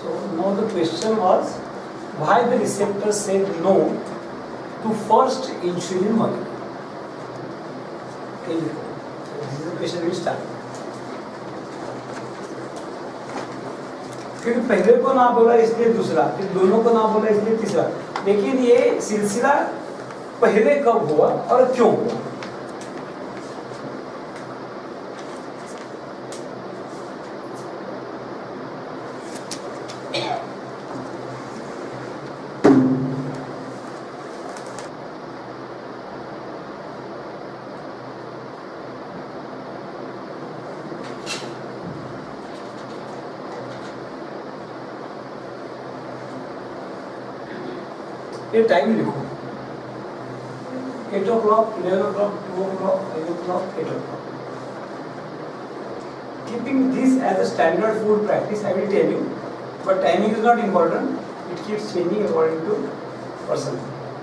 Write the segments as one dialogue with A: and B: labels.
A: So now the question was, why the receptor said no to first insulin molecule? Okay, this is the question we start. फिर पहले को ना बोला इसलिए दूसरा, फिर दोनों को ना बोला इसलिए तीसरा, लेकिन ये सिलसिला पहले कब हुआ और क्यों हुआ? ये टाइम लिखो, 8 o'clock, 11 o'clock, 2 o'clock, 5 o'clock, 8 o'clock. Keeping this as a standard food practice, I will tell you, but timing is not important. It keeps changing according to person.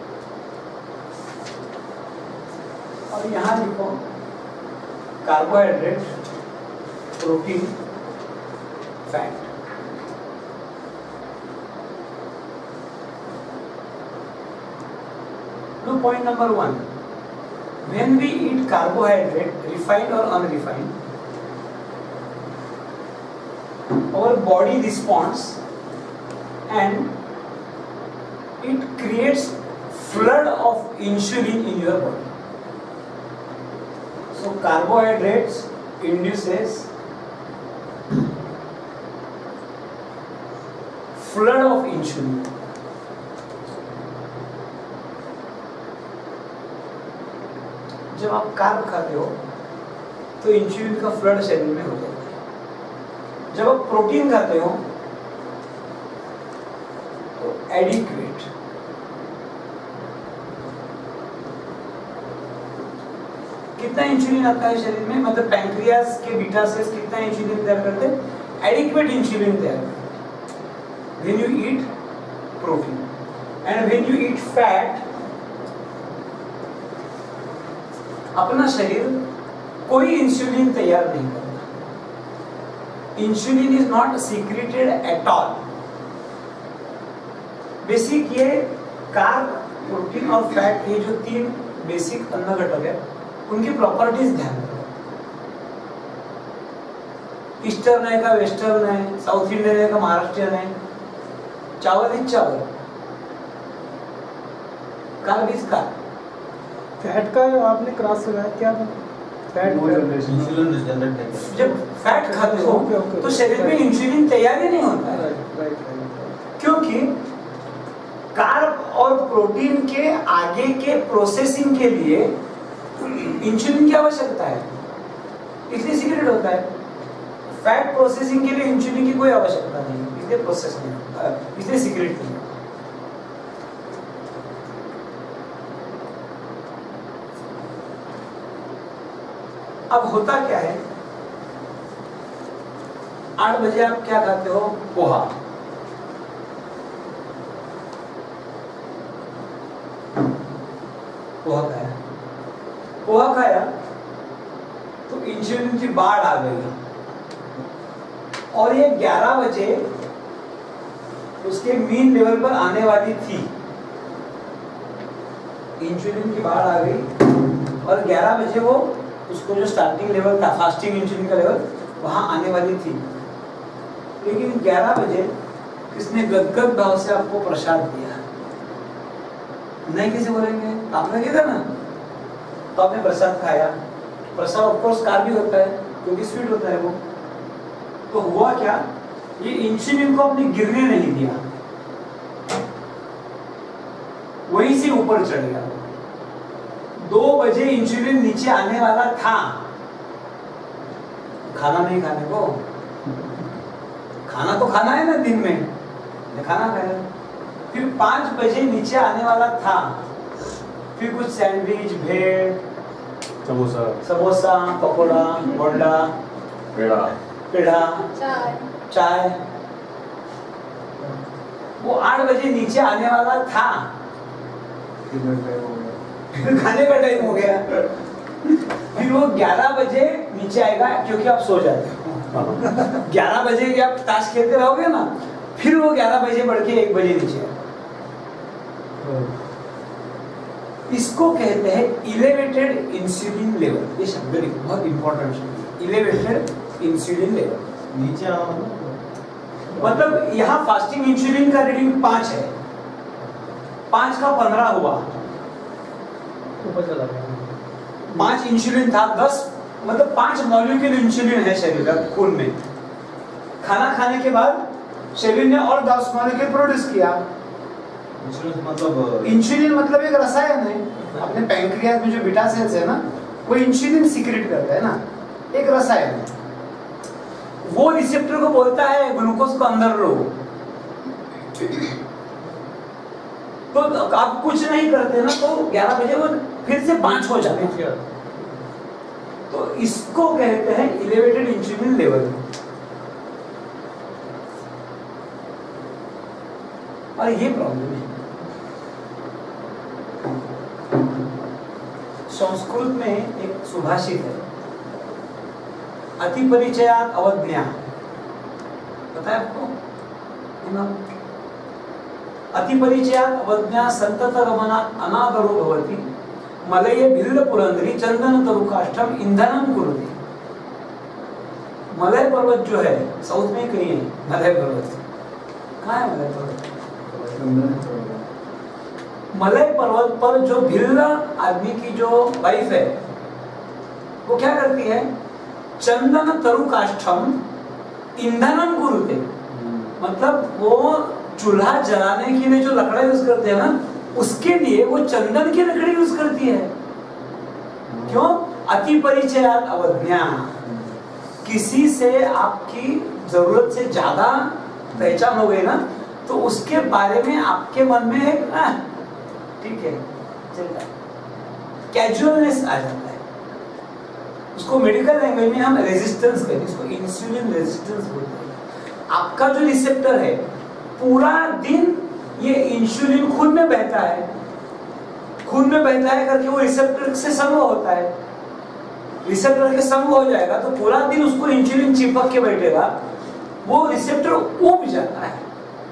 A: और यहाँ लिखो carbohydrate, protein, fat. Now point number 1, when we eat carbohydrate, refined or unrefined, our body responds and it creates flood of insulin in your body. So carbohydrates induces flood of insulin. जब आप carb खाते हो तो insulin का flood शरीर में हो जाता है. जब आप प्रोटीन खाते हो तो एडिक्वेट. कितना इंसुलिन आता है शरीर में, मतलब पैंक्रियास के बीटा सेल्स कितना इंसुलिन तैयार करते हैं? एडिक्वेट इंसुलिन तैयार करते हैं when you eat protein. And when you eat fat, अपना शरीर कोई इंसुलिन तैयार नहीं करता. Insulin is not secreted at all. Basic ये कार्ब, प्रोटीन और फैट, ये जो 3 बेसिक अन्न घटक है, उनकी प्रॉपर्टीज ध्यान रखो. ईस्टर्न है का वेस्टर्न है, साउथ इंडियन है का महाराष्ट्रियन है, चावल इज चावल, कार्ब इज कार्ब.
B: फैट का आपने क्रॉस लगाया क्या? फैट
A: जब फैट खाते हो तो शरीर में इंसुलिन तैयार ही नहीं होता है. क्योंकि कार्ब और प्रोटीन के आगे के प्रोसेसिंग के लिए इंसुलिन की आवश्यकता है, इसलिए सीक्रेट होता है. फैट प्रोसेसिंग के लिए इंसुलिन की कोई आवश्यकता नहीं, इसलिए प्रोसेस नहीं होता, इसलिए सीक्रेट नहीं. अब होता क्या है, 8 बजे आप क्या खाते हो? पोहा. पोहा खाया तो इंसुलिन की बाढ़ आ गई और ये 11 बजे उसके मीन लेवल पर आने वाली थी. इंसुलिन की बाढ़ आ गई और 11 बजे वो उसको जो स्टार्टिंग लेवल था, फास्टिंग इंसुलिन का लेवल, वहां आने वाली थी. लेकिन 11 बजे इसने गदगद भाव से आपको प्रसाद दिया. नहीं किसी बोलेंगे आपने दिया था ना, तो आपने प्रसाद खाया. प्रसाद ऑफ कोर्स कार्ब भी होता है क्योंकि स्वीट होता है वो. तो हुआ क्या, ये इंसुलिन को आपने गिरने नहीं दिया, वहीं से ऊपर चढ़ गया. 2 बजे इंसुलिन नीचे आने वाला था, खाना नहीं खाने को. खाना तो खाना है ना दिन में, खाना खाया. फिर 5 बजे नीचे आने वाला था, फिर कुछ सैंडविच, भेड़, समोसा, पकोड़ा, बोंडा, पेड़ा, चाय, वो 8 बजे नीचे आने वाला था. खाने का टाइम हो गया. फिर वो 11 बजे नीचे आएगा क्योंकि आप सो जाते हो. 11 बजे आप ताश खेलते रहोगे ना, फिर वो 11 बजे बढ़ के 1 बजे नीचे आता। इसको कहते हैं इलेवेटेड इंसुलिन लेवल। ये शब्द बहुत इंपॉर्टेंट शब्द, इलेवेटेड इंसुलिन लेवल।
C: नीचे आओ
A: मतलब यहाँ फास्टिंग इंसुलिन का रीडिंग 5 है, 5 का 15 हुआ,
B: ऊपर चला गया।
A: 5 इंसुलिन था, 10 मतलब 5 मॉलिक्यूल इंसुलिन है शरीर का खून में। खाना खाने के बाद शरीर ने और 10 मॉलिक्यूल प्रोड्यूस किया। इंसुलिन मतलब एक रसायन है, अपने पैंक्रियाज में जो बीटा सेल्स है ना, वो इंसुलिन सीक्रेट करता है ना, एक रसायन है। वो रिसेप्टर को बोलता है ग्लूकोज को अंदर लो। तो आप कुछ नहीं करते ना तो 11 बजे वो फिर से 5 हो जाते हैं। तो इसको कहते हैं इलेवेटेड इंसुलिन लेवल। और ये प्रॉब्लम है। संस्कृत में एक सुभाषित है, अति परिचयात अवज्ञा। पता है आपको? अति परिचयात अवज्ञा संतत गमनात् अनादरो भवति मलये भिल्ल पुरंदरी चंदन तरु काष्ठम ईंधनम कुरुते। मलय पर्वत जो है साउथ में कहीं है, मलय पर्वत कहाँ है? मलय पर्वत मलय पर्वत पर जो भिल्ल आदमी की जो वाइफ है वो क्या करती है? चंदन तरु काष्ठम ईंधनम कुरुते। मतलब वो चूल्हा जलाने के लिए जो लकड़ा यूज करते हैं ना, उसके लिए वो चंदन की लकड़ी यूज करती है। क्यों? अति परिचयात अवज्ञा। किसी से आपकी जरूरत से ज्यादा पहचान हो गई ना, तो उसके बारे में आपके मन में एक ठीक है चलता है, कैजुअलनेस आ जाता है। उसको मेडिकल लैंग्वेज में हम रेजिस्टेंस कहते हैं, इसको इंसुलिन रेजिस्टेंस बोलते हैं। आपका जो रिसेप्टर है पूरा दिन ये इंसुलिन खून में बहता है, खून में बहता है करके वो रिसेप्टर से संग होता है। रिसेप्टर के संग हो जाएगा तो पूरा दिन उसको इंसुलिन चिपक के बैठेगा, वो रिसेप्टर ऊब जाता है।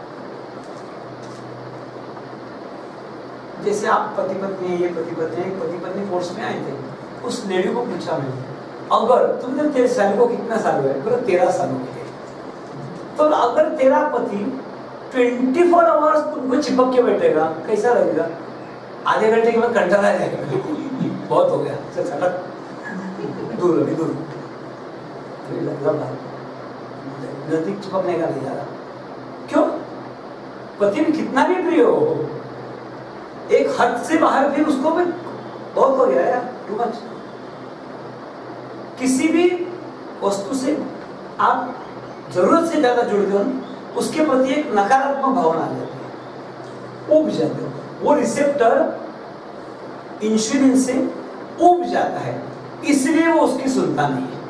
A: जैसे आप पति पत्नी, ये पति पत्नी, एक पति पत्नी कोर्स में आए थे, उस लेडी को पूछा मैंने, अगर तुमने तेरे साल को कितना साल हुआ है? बोला 13 साल हो गए। तो अगर तेरा पति 24 आवर्स तुमको चिपक के बैठेगा, कैसा लगेगा? आधे घंटे के बाद कंटाला आ जाएगा, बहुत हो गया, चल सटक दूर, अभी दूर नजदीक चिपकने का नहीं जा रहा। क्यों? पति भी कितना भी प्रिय हो, एक हद से बाहर फिर उसको भी बहुत हो गया यार, टू मच। किसी भी वस्तु से आप जरूरत से ज्यादा जुड़ते हो, उसके प्रति एक नकारात्मक भावना आ जाती है, ऊब जाते हो। वो रिसेप्टर इंसुलिन से ऊब जाता है, इसलिए वो उसकी सुनता नहीं है।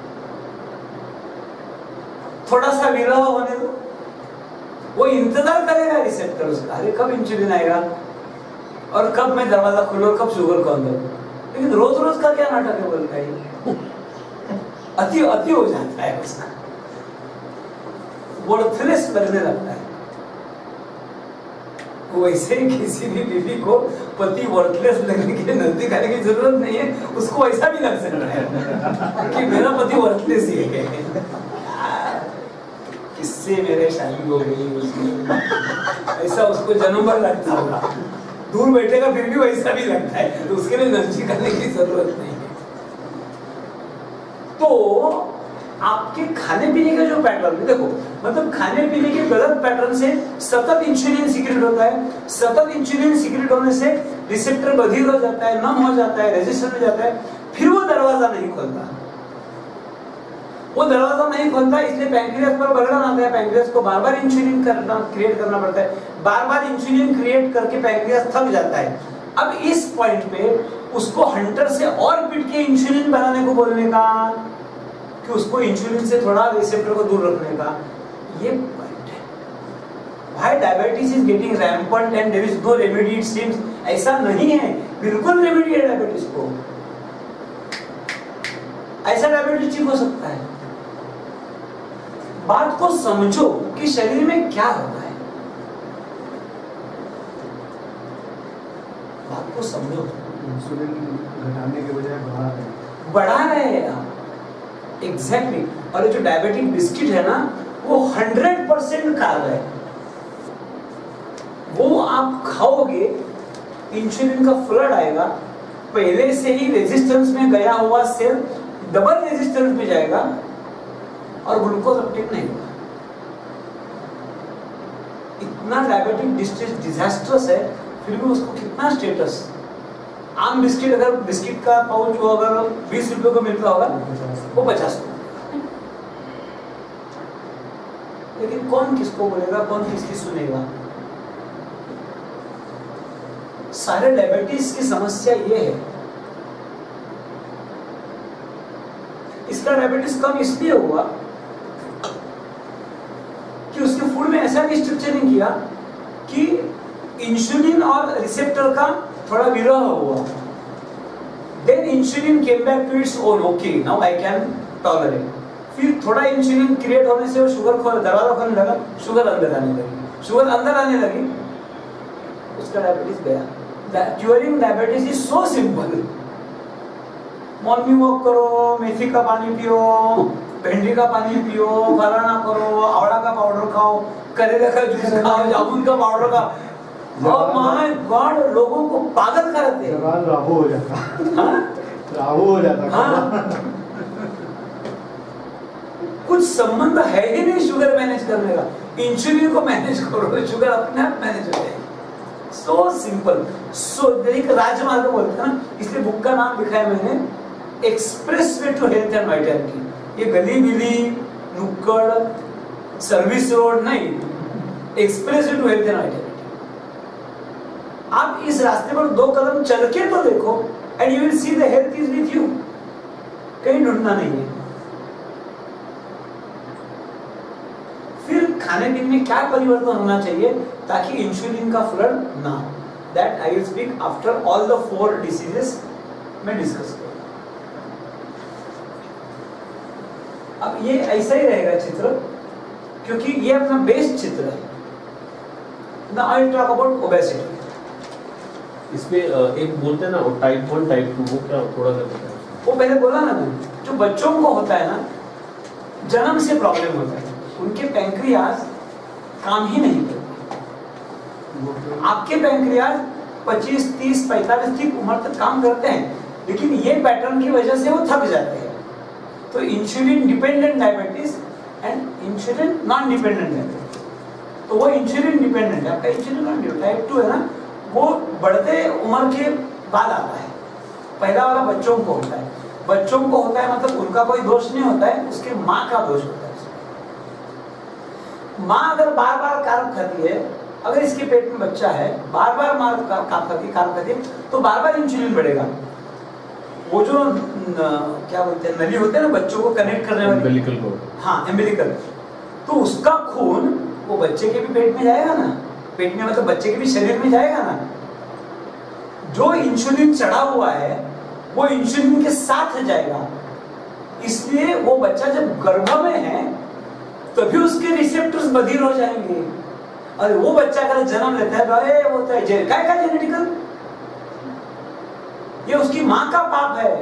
A: थोड़ा सा विरह होने दो, वो इंतजार करेगा रिसेप्टर उसका, अरे कब इंसुलिन आएगा और कब मैं दरवाजा खोलूं और कब शुगर को अंदर। लेकिन रोज रोज का क्या नाटक है बोलता है, अति अति हो जाता है उसका, वर्थलेस लगने लगता है। वैसे किसी भी बीवी को पति वर्थलेस लगने के नजदीक आने की जरूरत नहीं है, उसको ऐसा भी लग सकता है कि मेरा पति वर्थलेस ही है। किससे मेरे शादी हो गई, ऐसा उसको जन्म भर लगता होगा। दूर बैठेगा फिर भी वैसा भी लगता है, तो उसके लिए नजदीक आने की जरूरत नहीं है। तो आपके खाने पीने का जो पैटर्न देखो, मतलब खाने पीने के गलत पैटर्न से सतत इंसुलिन सीक्रेट होता है। सतत इंसुलिन सीक्रेट होने से रिसेप्टर बधिर हो जाता है, नम हो जाता है, रेजिस्टेंट हो जाता है, फिर वो दरवाजा नहीं खोलता। वो दरवाजा नहीं खोलता, इसलिए पैंक्रियास पर बर्डन आता है। पैंक्रियास को बार बार इंसुलिन क्रिएट करना पड़ता है, बार बार इंसुलिन क्रिएट करके पैंक्रियास थक जाता है। अब इस पॉइंट पे उसको हंटर से और पीट के इंसुलिन बनाने को बोलने का, कि उसको इंसुलिन से थोड़ा रिसेप्टर को दूर रखने का, ये पॉइंट है। Why diabetes is getting rampant and there is no remedy it seems? ऐसा नहीं है, बिल्कुल रेमेडी है डायबिटीज को। ऐसा डायबिटीज ठीक हो सकता है, बात को समझो कि शरीर में क्या होता है, बात को समझो।
C: इंसुलिन घटाने के बजाय बढ़ा रहे हैं
A: आप एग्जैक्टली। और ये जो डायबिटिक बिस्किट है ना, वो 100% कार्ब है। वो आप खाओगे, इंसुलिन का फ्लड आएगा, पहले से ही रेजिस्टेंस में गया हुआ सेल डबल रेजिस्टेंस में जाएगा और ग्लूकोज अपटेक नहीं होगा। इतना डायबिटिक डिजास्टर्स है, फिर भी उसको कितना स्टेटस। आम बिस्किट, अगर बिस्किट का पाउच वो अगर 20 रुपए को मिलता होगा, वो 50 रुपए। लेकिन कौन किसको बोलेगा, कौन किसकी सुनेगा? सारे डायबिटीज की समस्या ये है। इसका डायबिटीज कम इसलिए हुआ कि उसके फूड में ऐसा भी स्ट्रक्चरिंग किया कि इंसुलिन और रिसेप्टर का थोड़ा विरह हुआ। Then insulin came back to its own, okay now I can tolerate. फिर थोड़ा इंसुलिन क्रिएट होने से वो शुगर खोल दरवाजा खोलने लगा, शुगर अंदर आने लगी, शुगर अंदर आने लगी, उसका डायबिटीज गया। Curing diabetes is so simple. Morning walk करो, मेथी का पानी पियो, भिंडी का पानी पियो, फलाना करो, आवड़ा का पाउडर खाओ, करेला का जूस खाओ, जामुन का पाउडर खाओ। और माय गॉड, लोगों को पागल करते हैं।
C: राहु हो जाता। हाँ? राहु हो जाता।
A: हाँ? कुछ संबंध है ही नहीं शुगर मैनेज करने का। इंसुलिन को मैनेज करो, शुगर अपने आप मैनेज हो जाएगी। So simple. सो एक राजमार्ग बोलते हैं ना, इसलिए बुक का नाम लिखा है मैंने, expressway to health and vitality. ये गली मिली, नुक्कड़, सर्विस रोड नहीं, expressway to health and vitality. आप इस रास्ते पर 2 कदम चल के तो देखो, and you will see the health is with you. कहीं ढूंढना नहीं है। फिर खाने पीने में क्या परिवर्तन होना चाहिए ताकि इंसुलिन का फ्लड ना हो, that I will speak after all the 4 diseases मैं डिस्कस करूंगा। अब ये ऐसा ही रहेगा चित्र, क्योंकि ये अपना बेस्ट चित्र है। Now I will talk about obesity.
D: इसमें एक बोलते हैं ना, टाइप 1 टाइप 2, वो क्या थोड़ा सा बताएं।
A: वो पहले बोला ना मैंने, जो बच्चों को होता है ना, जन्म से प्रॉब्लम होता है, उनके पैंक्रियाज काम ही नहीं करते। आपके पैंक्रियाज 25, 30, 45 की उम्र तक काम करते हैं, लेकिन ये पैटर्न की वजह से वो थक जाते हैं। तो insulin dependent diabetes and insulin non dependent diabetes. तो वो इंसुलिन डिपेंडेंट है, आपका इंसुलिन नॉन डिपेंडेंट टाइप 2 है ना, वो बढ़ते उम्र के बाद आता है। पहला वाला बच्चों को होता है। बच्चों को होता है मतलब उनका कोई दोष नहीं होता है, उसके माँ का दोष होता है। माँ अगर बार बार कार्ब खाती है, अगर इसके पेट में बच्चा है, बार बार कार्ब खाती है, तो बार बार इंसुलिन बढ़ेगा। वो जो क्या बोलते हैं, नली होते हैं ना बच्चों को कनेक्ट करने वाली,
D: एम्बिलिकल कोड।
A: हाँ, एम्बिलिकल। तो उसका खून वो बच्चे के भी पेट में जाएगा ना, पेट में मतलब बच्चे के भी शरीर में जाएगा ना। जो इंसुलिन चढ़ा हुआ है वो इंसुलिन के साथ जाएगा। इसलिए वो बच्चा जब गर्भ में है तभी उसके रिसेप्टर्स बधिर हो जाएंगे। और वो बच्चा अगर जन्म लेता है तो वो तो क्या जेनेटिकल, ये उसकी माँ का पाप है।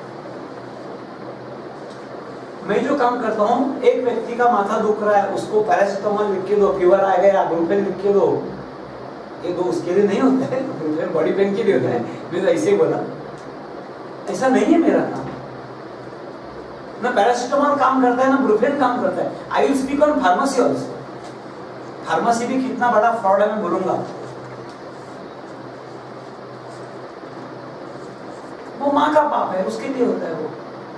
A: मैं जो काम करता हूँ, एक व्यक्ति का माथा दुख रहा है, उसको पैरासिटामोल लिख के दो, फीवर आ गया, ब्रूफेन लिख के दो। ये दो उसके लिए नहीं होता है, ब्रूफेन बॉडी पेन के लिए होता है। मैं तो ऐसे ही बोला, ऐसा नहीं है मेरा काम। ना पैरासिटामोल काम करता है ना ब्रूफेन काम करता है। I will speak on pharmacy also. Pharmacy भी कितना बड़ा फ्रॉड है मैं बोलूंगा। वो माँ का पाप है, उसके लिए होता है वो।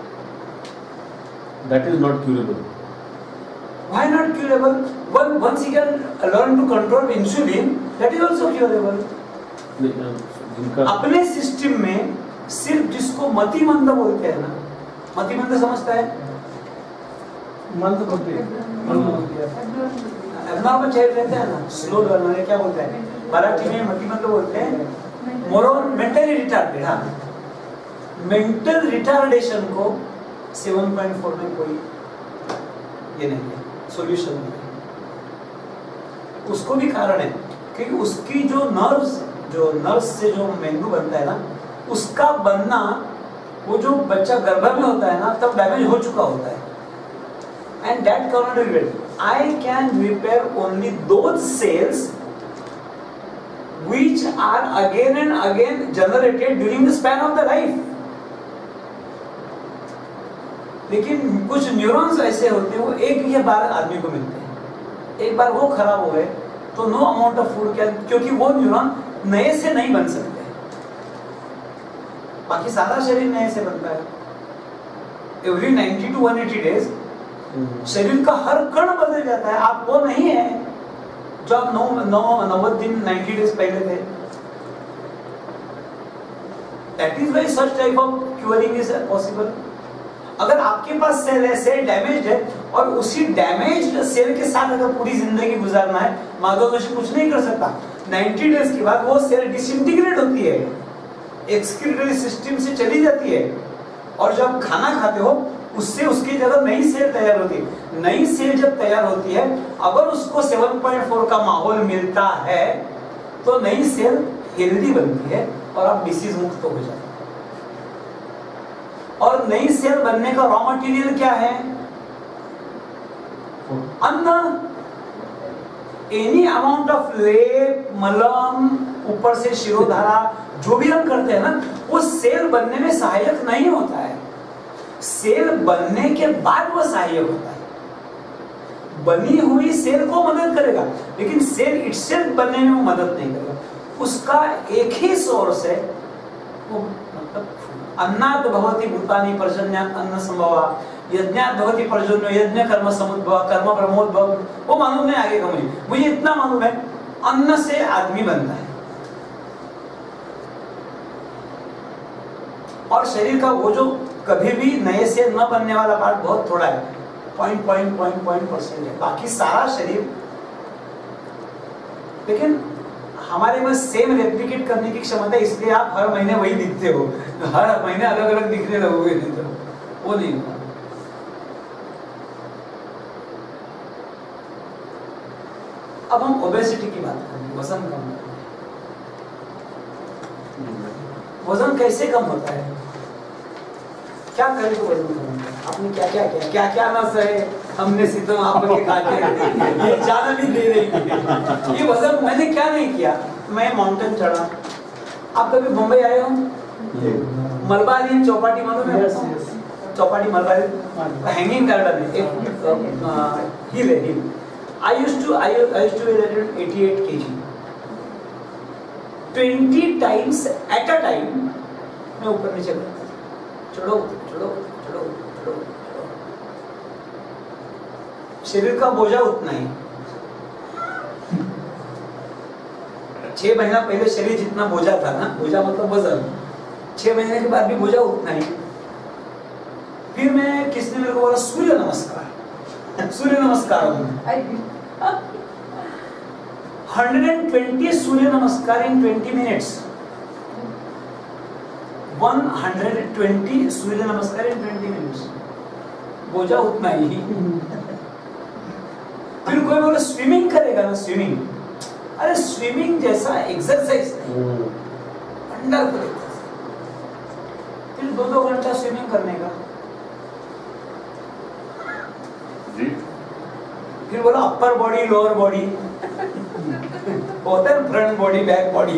D: That is not curable.
A: Why not curable? Once he can learn to control insulin, that is also curable. अपने सिस्टम में सिर्फ जिसको मतिमंद बोलते हैं ना, मतिमंद समझता है?
B: मंद बुद्धि,
A: एब्नॉर्मल चाइल्ड रहते हैं ना, स्लो लर्नर, क्या बोलते हैं मराठी में मतिमंद बोलते हैं, मोरल मेंटली रिटार्डेड। हाँ, मेंटल रिटार्डेशन को 7.4 में कोई ये नहीं है, सॉल्यूशन नहीं है। उसको भी कारण है क्योंकि उसकी जो नर्व्स से जो मेंदु बनता है ना, उसका बनना, वो जो बच्चा गर्भ में होता है ना तब डैमेज हो चुका होता है। And that can not repair. I can repair only those cells which are again and again generated during the span of the life। लेकिन कुछ न्यूरॉन्स ऐसे होते हैं वो एक ही बार आदमी को मिलते हैं, एक बार वो खराब हो गए तो no amount of food can, क्योंकि वो न्यूरॉन नए से नहीं बन सकते। बाकी सारा शरीर नए से बनता है। एवरी 90 to 180 डेज शरीर का हर कण बदल जाता है। आप वो नहीं है जो आप 90 दिन 90 डेज पहले थे। That is why such type of curing is possible। अगर आपके पास सेल है, सेल डैमेज है और उसी डैमेज सेल के साथ अगर पूरी जिंदगी गुजारना है, माधव जोशी कुछ नहीं कर सकता। 90 डेज के बाद वो सेल डिसइंटीग्रेट होती है, एक्सक्रीटरी सिस्टम से चली जाती है, और जब खाना खाते हो उससे उसकी जगह नई सेल तैयार होती है। नई सेल जब तैयार होती है, अगर उसको 7.4 का माहौल मिलता है तो नई सेल हेल्दी बनती है और आप डिसीज मुक्त हो जाते हैं। और नई सेल बनने का रॉ मटेरियल क्या है? अन्न। एनी अमाउंट ऑफ लेप, मलम, ऊपर से शिरोधारा, जो भी हम करते हैं ना, वो सेल बनने में सहायक नहीं होता है। सेल बनने के बाद वो सहायक होता है। बनी हुई सेल को मदद करेगा, लेकिन सेल इटसेल्फ बनने में वो मदद नहीं करेगा। उसका एक ही सोर्स है, वो मतलब अन्नात् भवति भूतानि पर्जन्यात् अन्न संभवा, यज्ञात् भवति पर्जन्यो यज्ञ कर्म समुद्भव कर्म ब्रह्मोद्भव। वो मालूम नहीं आगे का मुझे इतना मालूम है, अन्न से आदमी बनता है। और शरीर का वो जो कभी भी नए से न बनने वाला पार्ट बहुत थोड़ा है, 0.0% है, बाकी सारा शरीर। लेकिन हमारे में सेम रेप्लिकेट करने की क्षमता है, इसलिए आप हर महीने वही दिखते हो, हर महीने अलग अलग दिखने लगोगे, नहीं तो वो नहीं होगा। अब हम ओबेसिटी की बात करेंगे, वजन कम करना। वजन कैसे कम होता है? क्या करें तो वजन कम होता है? आपने क्या क्या किया, क्या क्या ना सहे हमने सितम आपके काटे, ये जाना भी दे रही है। ये वजन मैंने क्या नहीं किया, मैं माउंटेन चढ़ा। आप कभी मुंबई आए हो? मलबार हिल चौपाटी मालूम है? चौपाटी मलबार हैंगिंग गार्डन है, एक हिल है, हिल। I used to weigh 88 kg. 20 times at a time मैं ऊपर नीचे करता, चढ़ो चढ़ो चढ़ो चढ़ो चढ़ो। शरीर का बोझा उतना ही। 6 महीना पहले शरीर जितना बोझा था ना, बोझा मतलब वजन, 6 महीने के बाद भी बोझा उतना ही। फिर मैं, किसने मेरे को बोला सूर्य नमस्कार, सूर्य नमस्कार 120 सूर्य नमस्कार in 20 minutes। 120 सूर्य नमस्कार in 20 minutes, बोझा उतना ही। फिर कोई बोले स्विमिंग करेगा ना, स्विमिंग, अरे स्विमिंग जैसा एक्सरसाइज नहीं, वंडरफुल। फिर 2-2 घंटा स्विमिंग करने का। फिर बोला अपर बॉडी लोअर बॉडी होता है, front body back body.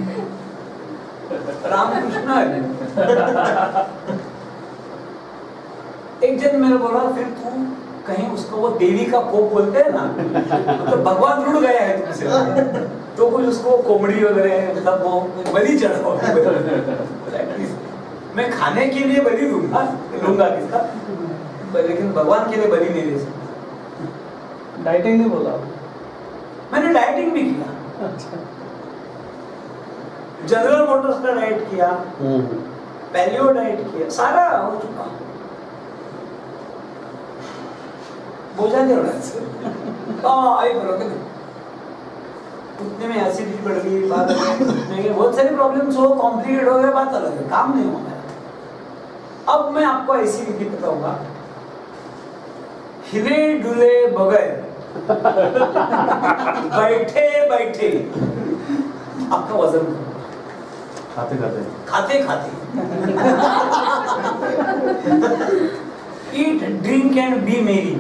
A: Ramakrishna एक जन मेरे बोला, फिर तू कहीं उसको वो देवी का कोप बोलते हैं ना, तो भगवान रुड़ गया है तुमसे, तो कुछ उसको कोमड़ी वगैरह मतलब वो बलि चढ़ाओ। मैं खाने के लिए बलि लूंगा किसका, लेकिन भगवान के लिए बलि नहीं दे सकता।
B: डाइटिंग नहीं बोला?
A: मैंने डाइटिंग भी किया।
B: अच्छा।
A: जनरल मोटर्स का डाइट किया, पैलियो डाइट किया, सारा हो चुका। बोझा नहीं उड़ा आई बरोबर। उतने में एसिडिटी बढ़ गई, बात अलग, बहुत सारी प्रॉब्लम्स हो, कॉम्प्लिकेट हो गए, बात अलग है, काम नहीं हुआ मेरा। अब मैं आपको ऐसी विधि बताऊंगा, हिले डुले बगैर बैठे बैठे आपका वजन
D: खाते खाते
A: खाते खाते ईट ड्रिंक एंड बी मेरी।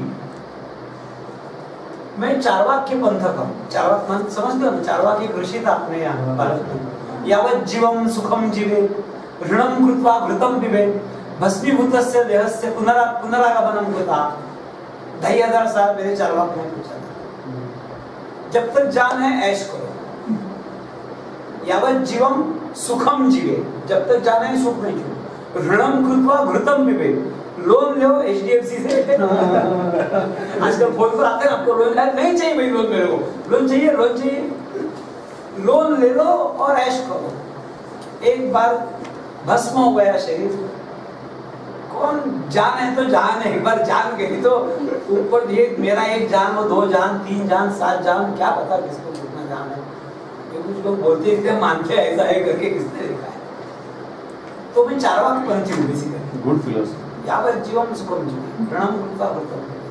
A: मैं चार्वाक के पंथक हूँ। चार्वाक पंथ समझते हो ना? चार्वाक एक ऋषि था अपने यहाँ भारत में। यावत जीवम सुखम जीवे ऋणम कृत्वा घृतम पिबे भस्मीभूतस्य देहस्य पुनरागमनम कृता। 2500 साल पहले चार्वाक ने पूछा था। जब तक जान है ऐश करो। यावत जीवम सुखम जीवे, जब तक जान है सुख नहीं छो। ऋणम कृत्वा घृतम पिबे, लोन लो HDFC से। आजकल फोन पर आते हैं आपको लोन नहीं चाहिए भाई, लोन मेरे को लोन चाहिए, लोन चाहिए, लोन ले लो और ऐश करो। एक बार भस्म हो गया शरीर, कौन जान है तो जान है, एक बार जान गई तो ऊपर ये मेरा एक जान, वो 2 जान, 3 जान, 7 जान, क्या पता किसको कितना जान है। ये कुछ लोग बोलते हैं मानते हैं ऐसा है करके, किसने देखा है? तो मैं चार्वाक पंथी हूँ बेसिकली।
D: Good philosophy.
A: यावत जीवम सुखम जीवे ऋणम कृत्वा घृतम पिबे।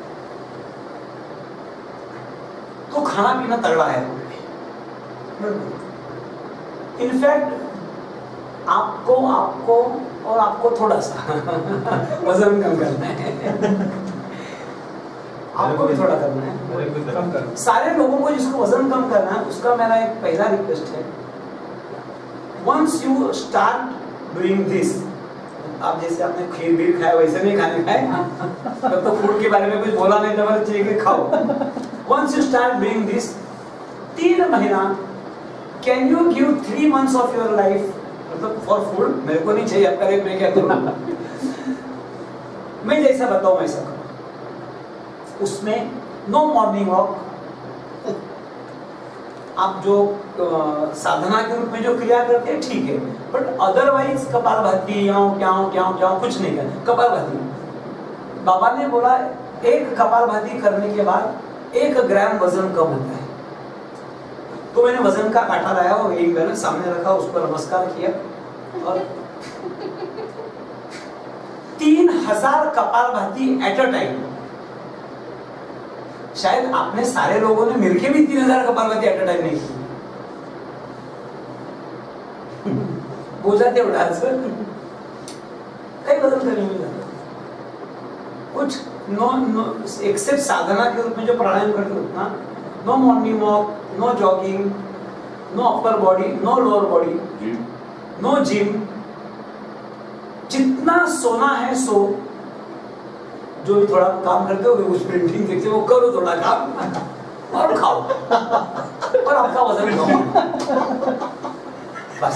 A: तो खाना पीना तगड़ा है। इनफैक्ट आपको और आपको थोड़ा सा वजन कम करना है। आपको भी थोड़ा करना है,
C: कम करना।
A: सारे लोगों को जिसको वजन कम करना है उसका मेरा एक पहला रिक्वेस्ट है, once you start doing this, आप जैसे आपने खीर भी खाया वैसे नहीं खाने खाए, तब तो फूड के बारे में कुछ बोला नहीं, तो चाहिए कि खाओ। Once you start doing this, 3 महीना, can you give 3 months of your life मतलब फॉर फूड? मेरे को नहीं चाहिए, आप करें, मैं क्या करूं? मैं जैसा बताऊं वैसा करो। उसमें नो मॉर्निंग वॉक, आप जो साधना के रूप में जो क्रिया करते हैं ठीक है, बट अदरवाइज कपालभाति क्या कुछ नहीं करना। कपालभाति बाबा ने बोला एक कपालभाति करने के बाद 1 ग्राम वजन कम होता है। तो मैंने वजन का कांटा लाया और यही मैंने सामने रखा, उसको नमस्कार किया और 3000 कपालभाति एट अ टाइम। शायद आपने सारे लोगों ने मिलके भी 3000 कपालभाति एट अ टाइम नहीं की। बोझा तेवढा काही बदल करने में जाता कुछ नो एक्सेप्ट साधना के रूप में जो प्राणायाम करते हो ना, no morning walk, no jogging, no upper body, no lower body, no gym. जितना सोना है सो, जो भी थोड़ा काम करते हो उस प्रिंटिंग देखते वो करो थोड़ा काम और खाओ और आपका वजन कम बस।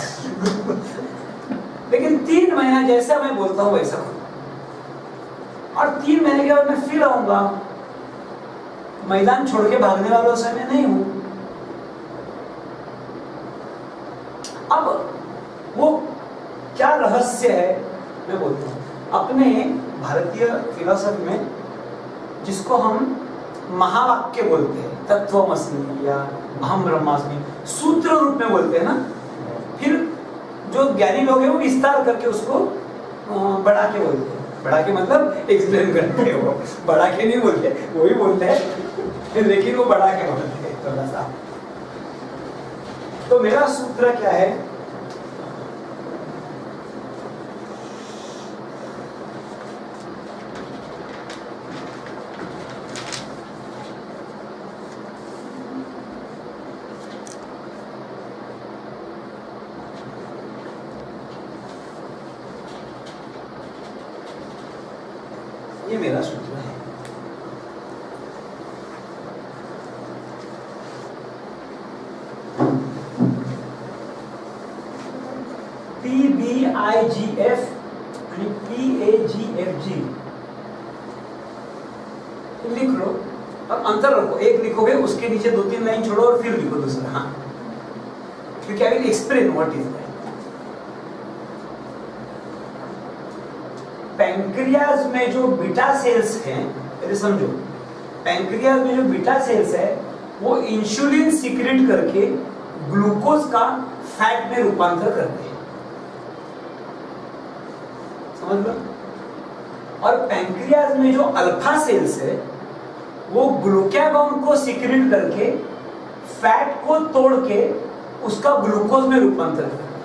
A: लेकिन 3 महीना जैसा मैं बोलता हूँ वैसा करो, और 3 महीने के बाद मैं फिर आऊंगा। मैदान छोड़ के भागने वालों से मैं नहीं हूं। अब वो क्या रहस्य है मैं बोलता हूं। अपने भारतीय फिलॉसफी में जिसको हम महावाक्य बोलते हैं, तत्वमसि या अहम ब्रह्मास्मि, सूत्र रूप में बोलते हैं ना, फिर जो ज्ञानी लोग हैं वो विस्तार करके उसको बढ़ा के बोलते हैं। बढ़ा के मतलब एक्सप्लेन करते हैं, वो बढ़ा के नहीं बोलते, वो ही बोलते हैं लेकिन वो बढ़ा के बोलते हैं थोड़ा सा। तो मेरा सूत्र क्या है? ये मेरा सूत्र है। PBIGF आणि PAGFG लिख लो और अंतर रखो। एक लिखोगे उसके नीचे 2-3 लाइन छोड़ो और फिर लिखो दूसरा। हाँ, क्योंकि I will explain what is that. Pancreas में जो बीटा सेल्स हैं, पहले समझो, पैंक्रियाज में जो बीटा सेल्स है वो इंसुलिन सीक्रेट करके ग्लूकोज का फैट में रूपांतर करते हैं। समझ लो, और पैंक्रियाज में जो अल्फा सेल्स है वो ग्लूकागॉन को सिक्रीट करके फैट को तोड़ के उसका ग्लूकोज में रूपांतर करते हैं।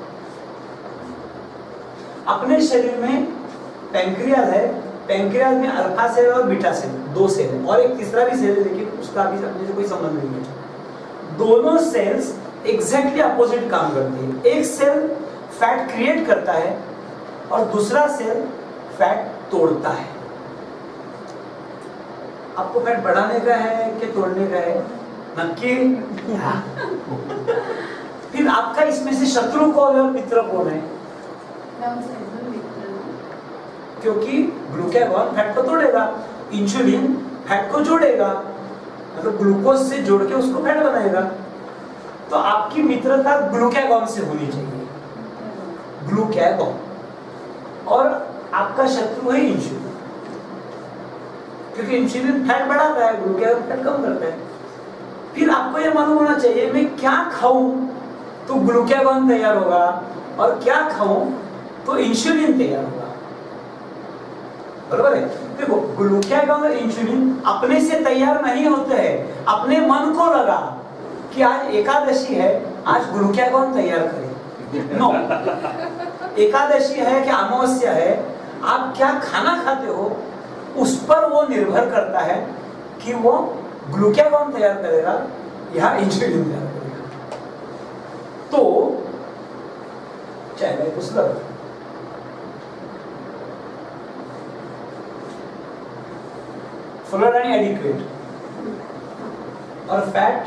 A: अपने शरीर में पैंक्रियाज है, पैंक्रियाज में अल्फा सेल और बीटा सेल, दो सेल है और एक तीसरा भी सेल है, लेकिन उसका अभी अपने से कोई संबंध नहीं है। दोनों सेल्स एग्जैक्टली अपोजिट काम करती है। एक सेल फैट क्रिएट करता है और दूसरा सेल फैट तोड़ता है। आपको फैट बढ़ाने का है कि तोड़ने का है? नक्की। फिर आपका इसमें से शत्रु कौन है और मित्र कौन है? क्योंकि ग्लूकागॉन फैट को तोड़ेगा, इंसुलिन फैट को जोड़ेगा, मतलब ग्लूकोज से जोड़ के उसको फैट बनाएगा। तो आपकी मित्रता ग्लूकागॉन से होनी चाहिए, ग्लूकागॉन, और आपका शत्रु है इंसुलिन, क्योंकि इंसुलिन फैट बढ़ाता है, ग्लूकागॉन फैट कम करता है। फिर आपको यह मालूम होना चाहिए मैं क्या खाऊं तो ग्लूकागॉन तैयार होगा और क्या खाऊं तो इंसुलिन तैयार होगा। बरोबर है? देखो, ग्लूकागॉन और इंसुलिन अपने से तैयार नहीं होते हैं। अपने मन को लगा कि आज एकादशी है, आज ग्लूकागॉन तैयार करें। नो, एकादशी है कि अमावस्या है, आप क्या खाना खाते हो उस पर वो निर्भर करता है कि वो ग्लूकागॉन तैयार करेगा या इंसुलिन तैयार करेगा। तो चाहे मैं कुछ लग फ्लोराइड आणि एडिक्वेट और फैट।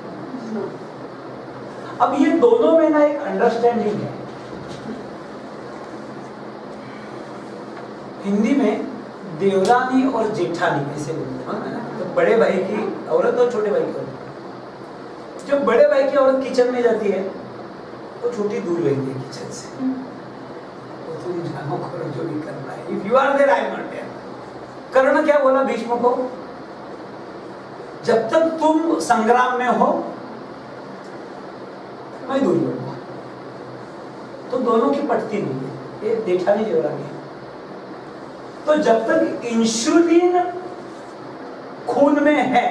A: अब ये दोनों में ना एक अंडरस्टैंडिंग है। हिंदी में देवरानी और जेठानी ऐसे बोलते हैं, तो बड़े भाई की औरत और छोटे भाई की औरत। जब बड़े भाई की औरत किचन में जाती है तो छोटी दूर रहती है किचन से, तो तुम जानो करो जो भी करना है। If you are there I am not there. Karna क्या बोला भीष्म को? जब तक तुम संग्राम में हो मैं दूर रहूंगा। तो दोनों की पटती नहीं है, ये जेठानी देवरानी है। तो जब तक इंसुलिन खून में है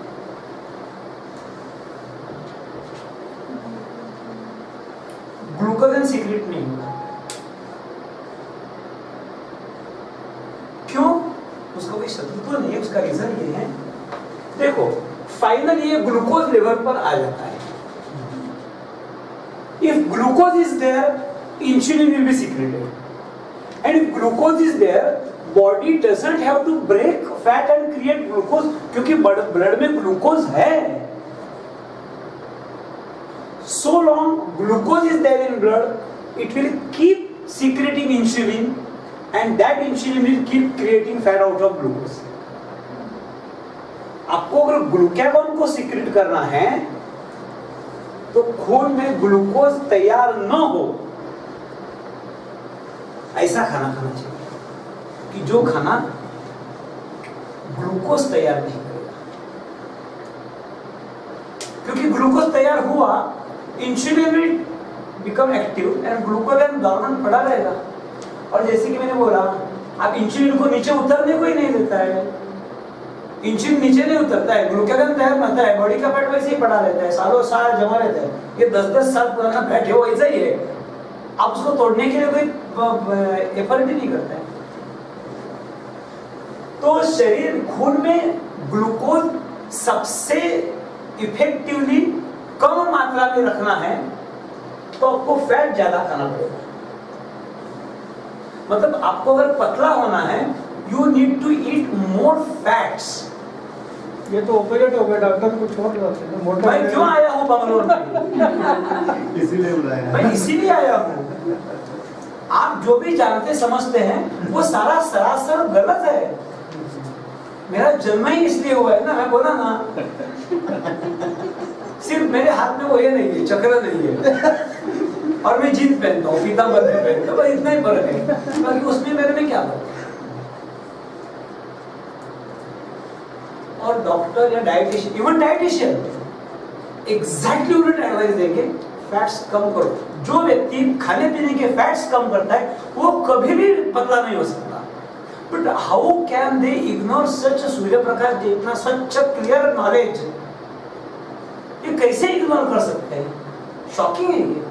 A: ग्लूकागॉन सीक्रेट नहीं होगा। क्यों? उसका कोई शत्रुत्व नहीं है। उसका रीजन ये है, देखो, फाइनली ये ग्लूकोज लेवल पर आ जाता है। If glucose is there, insulin will be secreted, and if glucose is there, body doesn't have to break fat and create glucose, क्योंकि ब्लड में ग्लूकोज है। So long glucose is there in blood, it will keep secreting insulin, and that insulin will keep creating fat out of glucose. आपको अगर glucagon को secret करना है तो खून में ग्लूकोज तैयार न हो ऐसा खाना खाना चाहिए कि जो खाना ग्लूकोज तैयार नहीं करेगा। क्योंकि ग्लूकोज तैयार हुआ, insulin will become active and glucagon dormant पड़ा रहेगा। और जैसे कि मैंने बोला, आप इंसुलिन को नीचे उतरने को ही नहीं देता है। इंसुलिन नीचे नहीं उतरता है, ग्लूकागॉन तैयार होता है, बॉडी का फैट वैसे ही पड़ा रहता है, सालों साल जमा रहता है। ये 10-10 साल पुराना फैट है, वो ऐसा ही है। आप उसको तोड़ने के लिए कोई एफर्ट ही नहीं करता है। तो शरीर खून में ग्लूकोज सबसे इफेक्टिवली कम मात्रा में रखना है तो आपको फैट ज्यादा खाना पड़ेगा। मतलब आपको अगर पतला होना है, you need to eat more fats.
B: ये तो ऑपोजिट हो गया, डॉक्टर को छोड़ रहे थे।
A: मैं क्यों आया हूँ बंगलोर में?
C: इसीलिए बुलाया।
A: मैं इसीलिए आया हूँ। आप जो भी जानते समझते हैं वो सारा सरासर गलत है। मेरा जन्म ही इसलिए हुआ है ना, मैं बोला ना, सिर्फ मेरे हाथ में वो ये नहीं है, चक्र नहीं है, और मैं जीन्स पहनता हूँ, पीतांबर नहीं पहनता, बस इतना ही फर्क है। बाकी उसमें मेरे में क्या फर्क है? और डॉक्टर या डाइटिशियन, इवन डाइटिशियन एग्जैक्टली उन्हें एडवाइस देंगे फैट्स कम करो। जो व्यक्ति खाने पीने के फैट्स कम करता है वो कभी भी पतला नहीं हो सकता। But how can they ignore such a Surya Prakash जितना such a clear knowledge? ये कैसे इग्नोर कर सकते हैं? शॉकिंग है ये।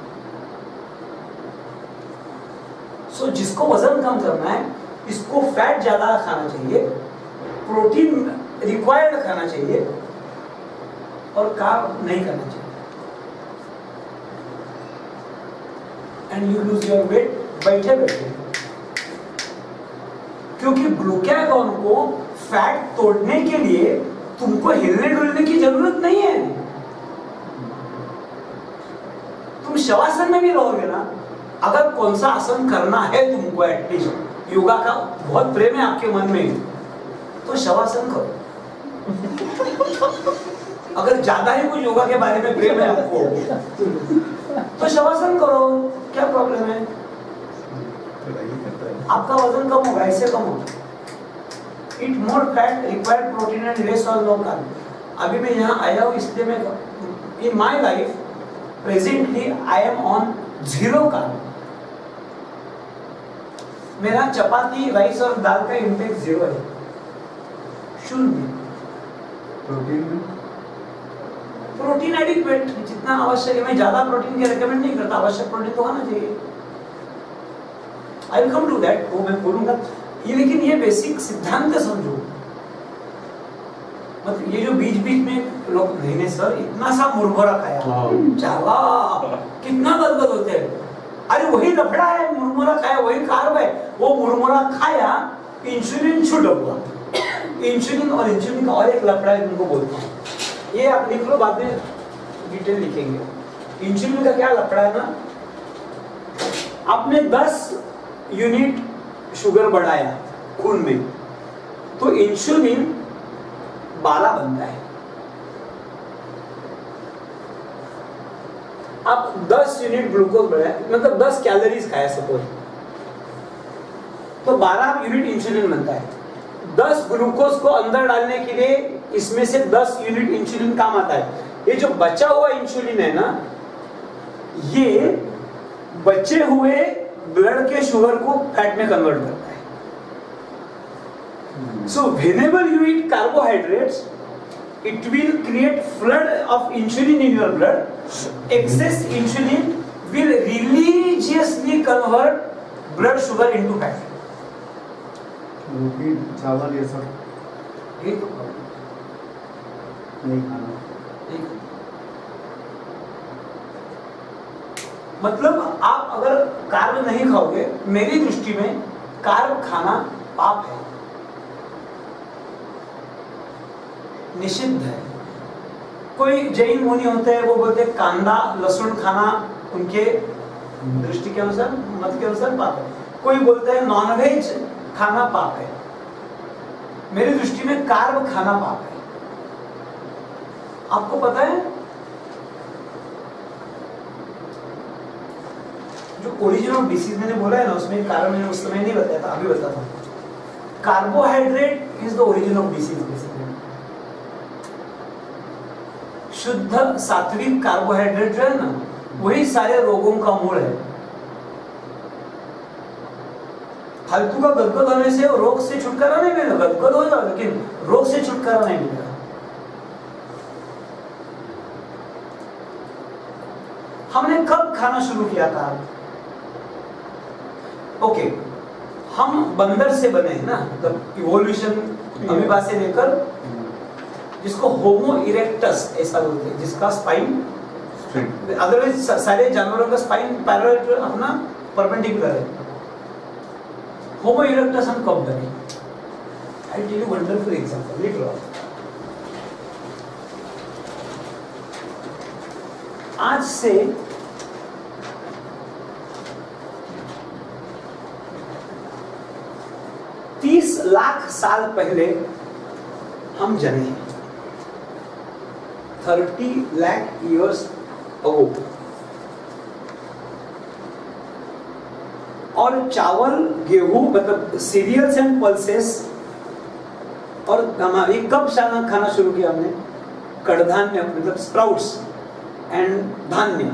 A: सो जिसको वजन कम करना है, इसको फैट ज्यादा खाना चाहिए, प्रोटीन रिक्वायर्ड खाना चाहिए और कार्ब नहीं करना चाहिए। And you lose your weight बैठे बैठे, क्योंकि ग्लूकागॉन को फैट तोड़ने के लिए तुमको हिलने डुलने की जरूरत नहीं है। तुम शवासन में भी रहोगे ना, अगर कौन सा आसन करना है तुमको, एटलीस्ट योगा का बहुत प्रेम है आपके मन में, तो शवासन करो। अगर ज्यादा ही कुछ योगा के बारे में प्रेम है आपको, तो शवासन करो, क्या प्रॉब्लम है? आपका वजन कम होगा, ऐसे कम होगा। Eat more fat, required protein and less or no carb। अभी मैं यहाँ आया हूँ इसलिए मैं in my life presently I am on 0 carb। मेरा चपाती, राइस और दाल का इंटेक 0 है, 0। प्रोटीन एडिक्वेट जितना आवश्यक है। मैं ज्यादा प्रोटीन के रिकमेंड नहीं करता, आवश्यक प्रोटीन तो होना चाहिए। I will come to that, वो मैं बोलूंगा ये, लेकिन ये बेसिक सिद्धांत समझो। मतलब ये जो बीच बीच में लोग नहीं सर इतना सा मुरमुरा खाया, चावा कितना गदगद होते हैं। अरे वही लफड़ा है, मुरमुरा खाया वही कार्ब है। वो मुरमुरा खाया, इंसुलिन छूट हुआ। इंसुलिन और इंसुलिन का और एक लफड़ा है, तुमको बोलता हूँ, ये आप लिख लो, बाद में डिटेल लिखेंगे। इंसुलिन का क्या लफड़ा है ना, आपने 10 यूनिट शुगर बढ़ाया खून में, तो इंसुलिन 12 बनता है। आप 10 यूनिट ग्लूकोज बढ़ाया, मतलब 10 कैलोरीज खाया सपोज, तो 12 यूनिट इंसुलिन बनता है। 10 ग्लूकोज को अंदर डालने के लिए इसमें से 10 यूनिट इंसुलिन काम आता है। ये जो बचा हुआ इंसुलिन है ना, ये बचे हुए ब्लड के शुगर को फैट में कन्वर्ट करता है। So whenever you eat carbohydrates, it will create flood of insulin in your blood. Excess insulin will religiously convert blood sugar into fat.
C: रोटी चावल ये सब
A: नहीं
C: खाना।
A: मतलब आप अगर कार्ब नहीं खाओगे, मेरी दृष्टि में कार्ब खाना पाप है, निषिद्ध है। कोई जैन मुनि होते हैं, वो बोलते हैं कांदा लहसुन खाना उनके दृष्टि के अनुसार, मत के अनुसार पाप है। कोई बोलते हैं नॉनवेज खाना पाप है। मेरी दृष्टि में कार्ब खाना पाप है। आपको पता है जो ओरिजिन ऑफ डिसीज मैंने बोला है ना, उसमें कारण मैंने उस समय नहीं बताया था, अभी बताता हूं। Carbohydrate is the origin of disease basically. शुद्ध सात्विक कार्बोहाइड्रेट जो है ना, वही सारे रोगों का मूल है। फालतू का गदगद होने से रोग से छुटकारा नहीं मिलेगा, गदगद हो जाएगा लेकिन रोग से छुटकारा नहीं मिलेगा। हमने कब खाना शुरू किया था? ओके, हम बंदर से बने हैं ना, मतलब इवोल्यूशन अमीबा से लेकर, जिसको होमो इरेक्टस ऐसा बोलते हैं, जिसका स्पाइन, अदरवाइज सारे जानवरों का स्पाइन पैरेलल अपना परपेंडिकुलर है। होमो इरेक्टस हम कब बने? I tell you wonderful example, लिख लो। आज से 30 लाख साल पहले हम जने हैं। 30 लाख ईयर्स अगो। और चावल, गेहूं, मतलब सीरियल्स एंड पल्सेस, और हमारी कब खाना शुरू किया हमने? कड़धान्य, मतलब स्प्राउट्स एंड धान्य।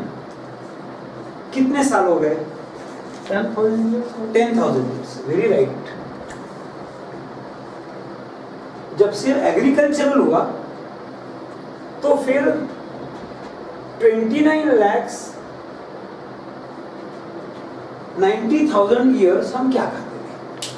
A: कितने साल हो गए?
B: 10,000 years.
A: 10,000 years, very right. जब से एग्रीकल्चरल हुआ तो फिर 29,90,000 ईयर्स हम क्या खाते थे?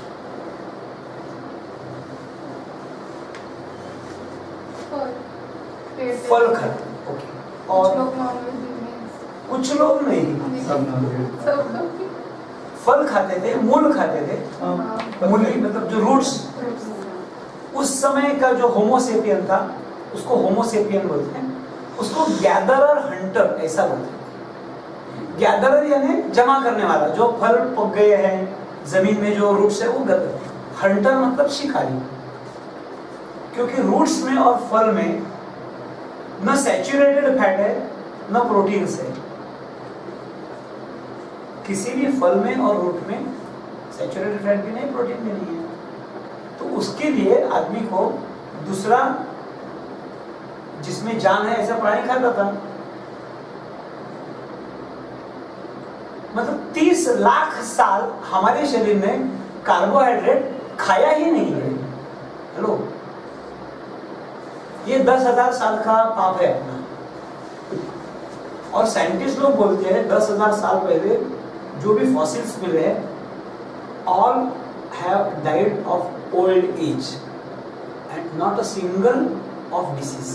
A: फल खाते। ओके। और कुछ लोग नहीं,
C: सब नॉनवेज।
A: फल खाते थे, मूल खाते थे। मूली मतलब जो रूट्स। उस समय का जो होमोसेपियन था उसको होमोसेपियन बोलते हैं, उसको गैदरर हंटर ऐसा बोलते हैं। गैदरर यानी जमा करने वाला, जो फल पक गए हैं जमीन में जो रूट्स है वो गैदर। हंटर मतलब शिकारी, क्योंकि रूट्स में और फल में न सैचुरेटेड फैट है न प्रोटीन्स है। किसी भी फल में और रूट में सैचुरेटेड फैट भी नहीं, प्रोटीन भी नहीं है। तो उसके लिए आदमी को दूसरा जिसमें जान है ऐसा प्राणी खाता था। मतलब 30 लाख साल हमारे शरीर ने कार्बोहाइड्रेट खाया ही नहीं है। हेलो, ये 10,000 साल का पाप है अपना। और साइंटिस्ट लोग बोलते हैं 10,000 साल पहले जो भी फॉसिल्स मिले हैं all have died of old age and not a single of disease.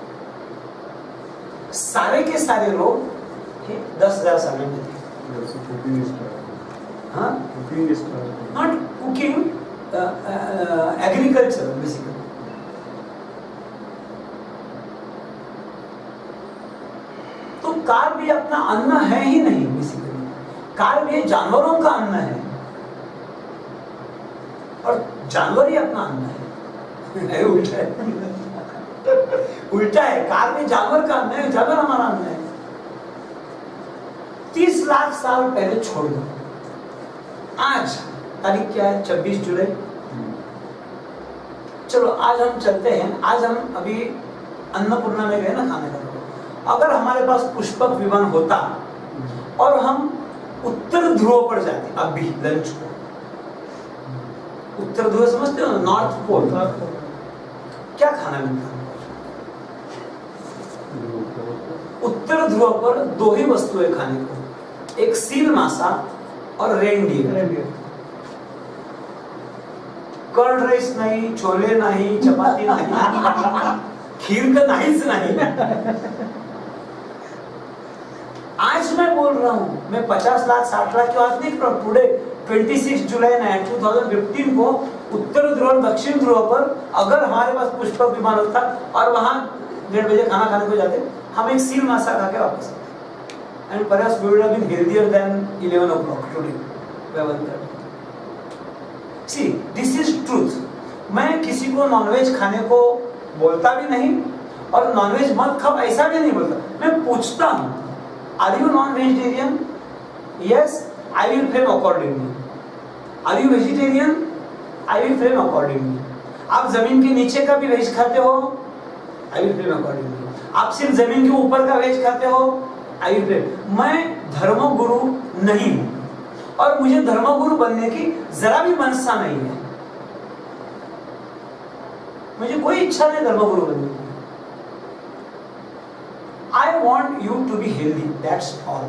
A: सारे के सारे लोग 10,000 साल में थे। हाँ, not cooking, agriculture basically. तो कार भी अपना अन्न है ही नहीं बेसिकली, कार भी जानवरों का अन्न है और जानवर ही अपना अन्न है। उल्टा है। उल्टा है, कार में जानवर का अन्न है, जानवर हमारा अन्न है। 30 लाख साल पहले छोड़ दो। आज तारीख क्या है? 26 जुलाई। चलो आज हम चलते हैं, आज हम अभी अन्नपूर्णा में गए ना खाने का। अगर हमारे पास पुष्पक विमान होता और हम उत्तर ध्रुव पर जाते अभी लंच को, उत्तर ध्रुव समझते हो, नॉर्थ पोल, क्या खाना मिलता? उत्तर ध्रुव पर 2 ही वस्तुएं खाने को, एक सील मासा और रेनडियर। कर्ड राइस नहीं, छोले नहीं, चपाती नहीं, खीर का नाहीच नहीं। आज मैं बोल रहा हूं, मैं 50 लाख 60 लाख की बात नहीं कर रहा हूं। टुडे 26 जुलाई 2015 को उत्तर ध्रुव और दक्षिण ध्रुव पर अगर हमारे पास पुष्पक विमान होता और वहां 1:30 बजे खाना खाने को जाते, हम एक सील मासा खा के वापस आते। And perhaps we would have been healthier than 11 o'clock today. See, this is truth. मैं किसी को नॉनवेज खाने को बोलता भी नहीं और नॉनवेज मत खाओ ऐसा भी नहीं बोलता। मैं पूछता हूँ, Are you non-vegetarian? Yes, I will frame accordingly. Are you vegetarian? I will frame accordingly. आप जमीन के नीचे का भी वेज खाते हो? I will frame accordingly. आप सिर्फ जमीन के ऊपर का वेज खाते हो? I will frame. मैं धर्मगुरु नहीं हूं और मुझे धर्मगुरु बनने की जरा भी मनसा नहीं है। मुझे कोई इच्छा नहीं धर्मगुरु बनने की। I want you to be healthy. That's all.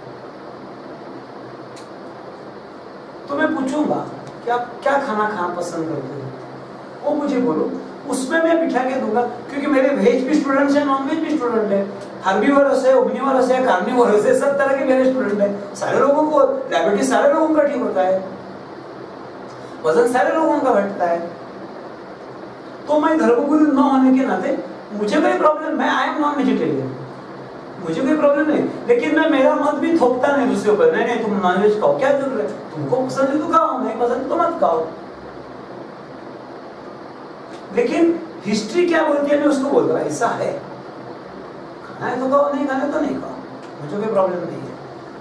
A: तो मैं पूछूंगा कि आप क्या खाना खाना पसंद करते हो, वो मुझे बोलो, उसमें मैं बिठा के दूंगा। क्योंकि मेरे वेज भी स्टूडेंट्स हैं, नॉन वेज भी स्टूडेंट है, हर्बीवरस है, ओमनीवरस है, कार्निवोरस है, सब तरह के मेरे स्टूडेंट हैं। सारे लोगों को डायबिटीज सारे लोगों का ठीक होता है, वजन सारे लोगों का घटता है। तो मैं धर्मगुरु न होने के नाते मुझे कोई प्रॉब्लम, मैं आई एम नॉन वेजिटेरियन, मुझे कोई प्रॉब्लम नहीं। लेकिन मैं मेरा मत भी थोपता नहीं दूसरे ऊपर, नहीं नहीं तुम नॉनवेज खाओ, क्या जरूरत है, तुमको पसंद है तो खाओ, नहीं पसंद तो मत खाओ। लेकिन हिस्ट्री क्या बोलती है मैं उसको बोल रहा, ऐसा है, खाना है तो खाओ, नहीं खाना तो नहीं खाओ, मुझे कोई प्रॉब्लम नहीं है।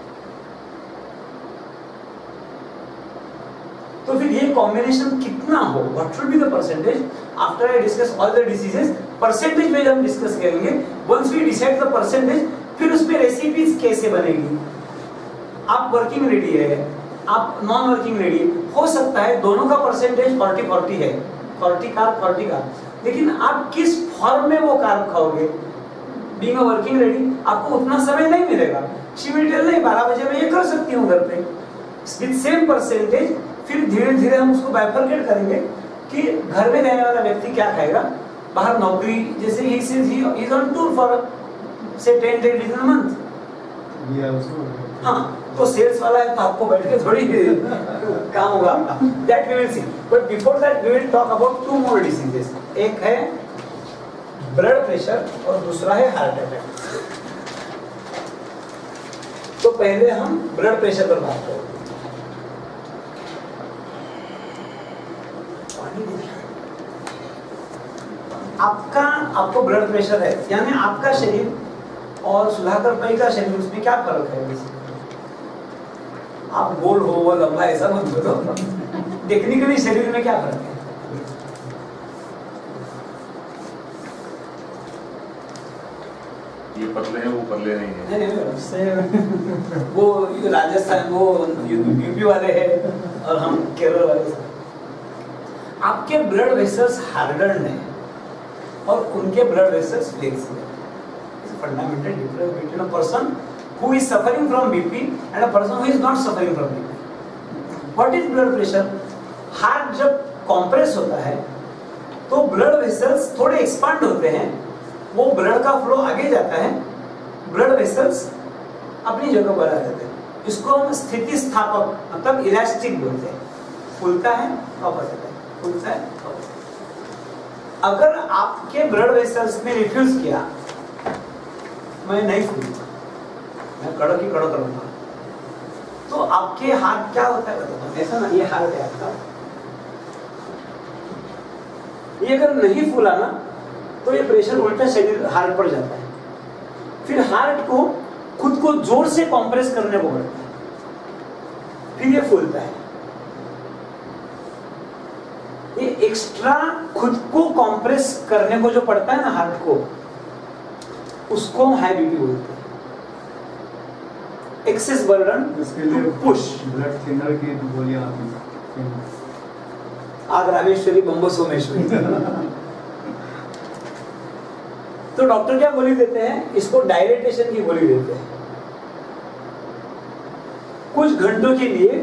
A: तो फिर ये कॉम्बिनेशन कितना हो, what should be the percentage? After I discuss all the diseases, percentage में हम डिस्कस करेंगे। Once we decide the percentage, फिर उस पे रेसिपीज कैसे बनेगी। आप वर्किंग रेडी है, आप नॉन वर्किंग रेडी, हो सकता है दोनों का परसेंटेज 40-40 है, 40 का लेकिन आप किस फॉर्म में वो कार्ब खाओगे, बीइंग अ वर्किंग लेडी आपको उतना समय नहीं मिलेगा। शी विल टेल नहीं 12 बजे मैं ये कर सकती हूँ घर पे विद सेम परसेंटेज। फिर धीरे धीरे हम उसको बाइफरकेट करेंगे कि घर में रहने वाला व्यक्ति क्या खाएगा, बाहर नौकरी जैसे ही इज ऑन टूर फॉर से 10 days इन अ मंथ, हाँ तो सेल्स वाला है तो आपको बैठ के थोड़ी काम होगा आपका, that we will see. But before that we will talk about 2 more diseases, एक है ब्लड प्रेशर और दूसरा है हार्ट अटैक। तो पहले हम ब्लड प्रेशर पर बात करेंगे। आपको ब्लड प्रेशर है, यानी आपका शरीर और सुधाकर भाई का शरीर, उसमें क्या फर्क है? आप गोल हो वो लंबा ऐसा मत बोलो, टेक्निकली शरीर में क्या फर्क है?
E: ये पतले हैं वो पतले नहीं है।
A: नहीं, वो राजस्थान वो यूपी वाले हैं और हम केरल वाले हैं। आपके ब्लड वेसल्स हार्डन है और उनके ब्लड वेसल्स फ्लेक्सिबल है। Fundamental difference between a person who is suffering from BP and a person who is not suffering from BP. What is blood pressure? Heart जब कॉम्प्रेस होता है तो blood vessels थोड़े expand होते हैं, वो blood का फ्लो आगे जाता है, ब्लड वेसल्स अपनी जगह पर आ जाते हैं। इसको हम स्थिति स्थापक मतलब इलास्टिक बोलते हैं। फूलता है वापस आता है, फूलता है वापस। अगर आपके ब्लड वेसल्स ने रिफ्यूज किया, मैं नहीं फूलूंगा, मैं कड़क ही कड़क रहूंगा, तो आपके हाथ क्या होता है बताता हूं। ऐसा ना, ये हाथ है आपका, ये अगर नहीं फूला ना तो ये प्रेशर उल्टा शरीर हार्ट पर जाता है, फिर हार्ट को खुद को जोर से कंप्रेस करने को पड़ता है, फिर ये फूलता है। ये एक्स्ट्रा खुद को कंप्रेस करने को जो पड़ता है ना हार्ट को, उसको हाई बीपी बोलते हैं। Excess burden to push.
C: Blood thinner की गोलियां आती हैं।
A: आग रामेश्वरी बम्बो सोमेश्वरी। तो डॉक्टर क्या गोली देते हैं? इसको डायलेटेशन की गोली देते हैं। कुछ घंटों के लिए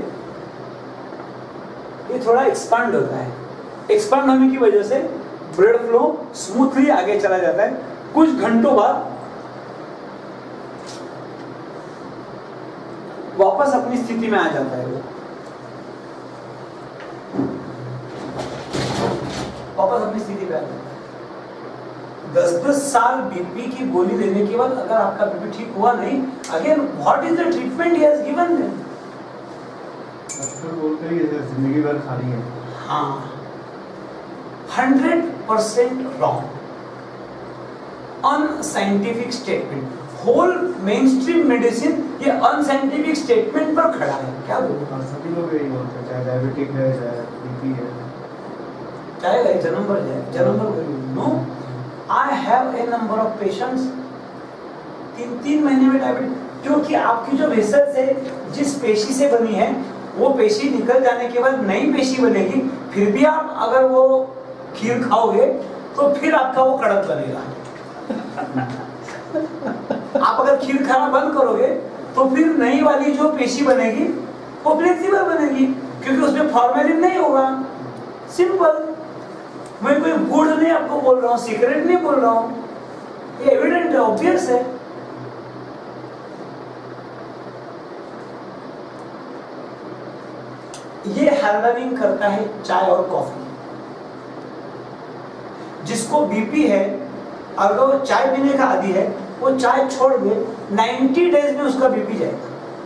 A: ये थोड़ा एक्सपांड होता है, एक्सपांड होने की वजह से ब्लड फ्लो स्मूथली आगे चला जाता है। कुछ घंटों बाद वापस अपनी स्थिति में आ जाता है, वो वापस अपनी स्थिति पे आ जाता है। 10-10 साल बीपी की गोली देने के बाद अगर आपका बीपी ठीक हुआ नहीं, again what is the treatment he has given them?
C: Doctor बोलते हैं ये जिंदगी भर खानी है।
A: हाँ, 100% wrong, unscientific statement. Whole mainstream medicine ये अनसाइंटिफिक स्टेटमेंट पर खड़ा है। क्या बोलूं?
C: सभी लोग यही बोलते हैं, चाहे डायबिटिक है चाहे बीपी है,
A: चाहे जन्म पर जाए, जन्म पर नो। I have a number of patients 3 महीने में डायबिटिक, क्योंकि आपकी जो वेसल्स है जिस पेशी से बनी है वो पेशी निकल जाने के बाद नई पेशी बनेगी, फिर भी आप अगर वो खीर खाओगे तो फिर आपका वो कड़क बनेगा। आप अगर खीर खाना बंद करोगे तो फिर नई वाली जो पेशी बनेगी वो फ्लेक्सिबल बनेगी, क्योंकि उसमें फॉर्मेलिन नहीं होगा। सिंपल। मैं कोई गुड़ नहीं आपको बोल रहा हूँ, सीक्रेट नहीं बोल रहा हूँ, ये एविडेंट है, ऑब्वियस है। ये हार्डनिंग करता है चाय और कॉफी। जिसको बीपी है, अगर वो चाय पीने का आदी है, वो चाय छोड़ दे, 90 डेज में उसका बीपी जाएगा।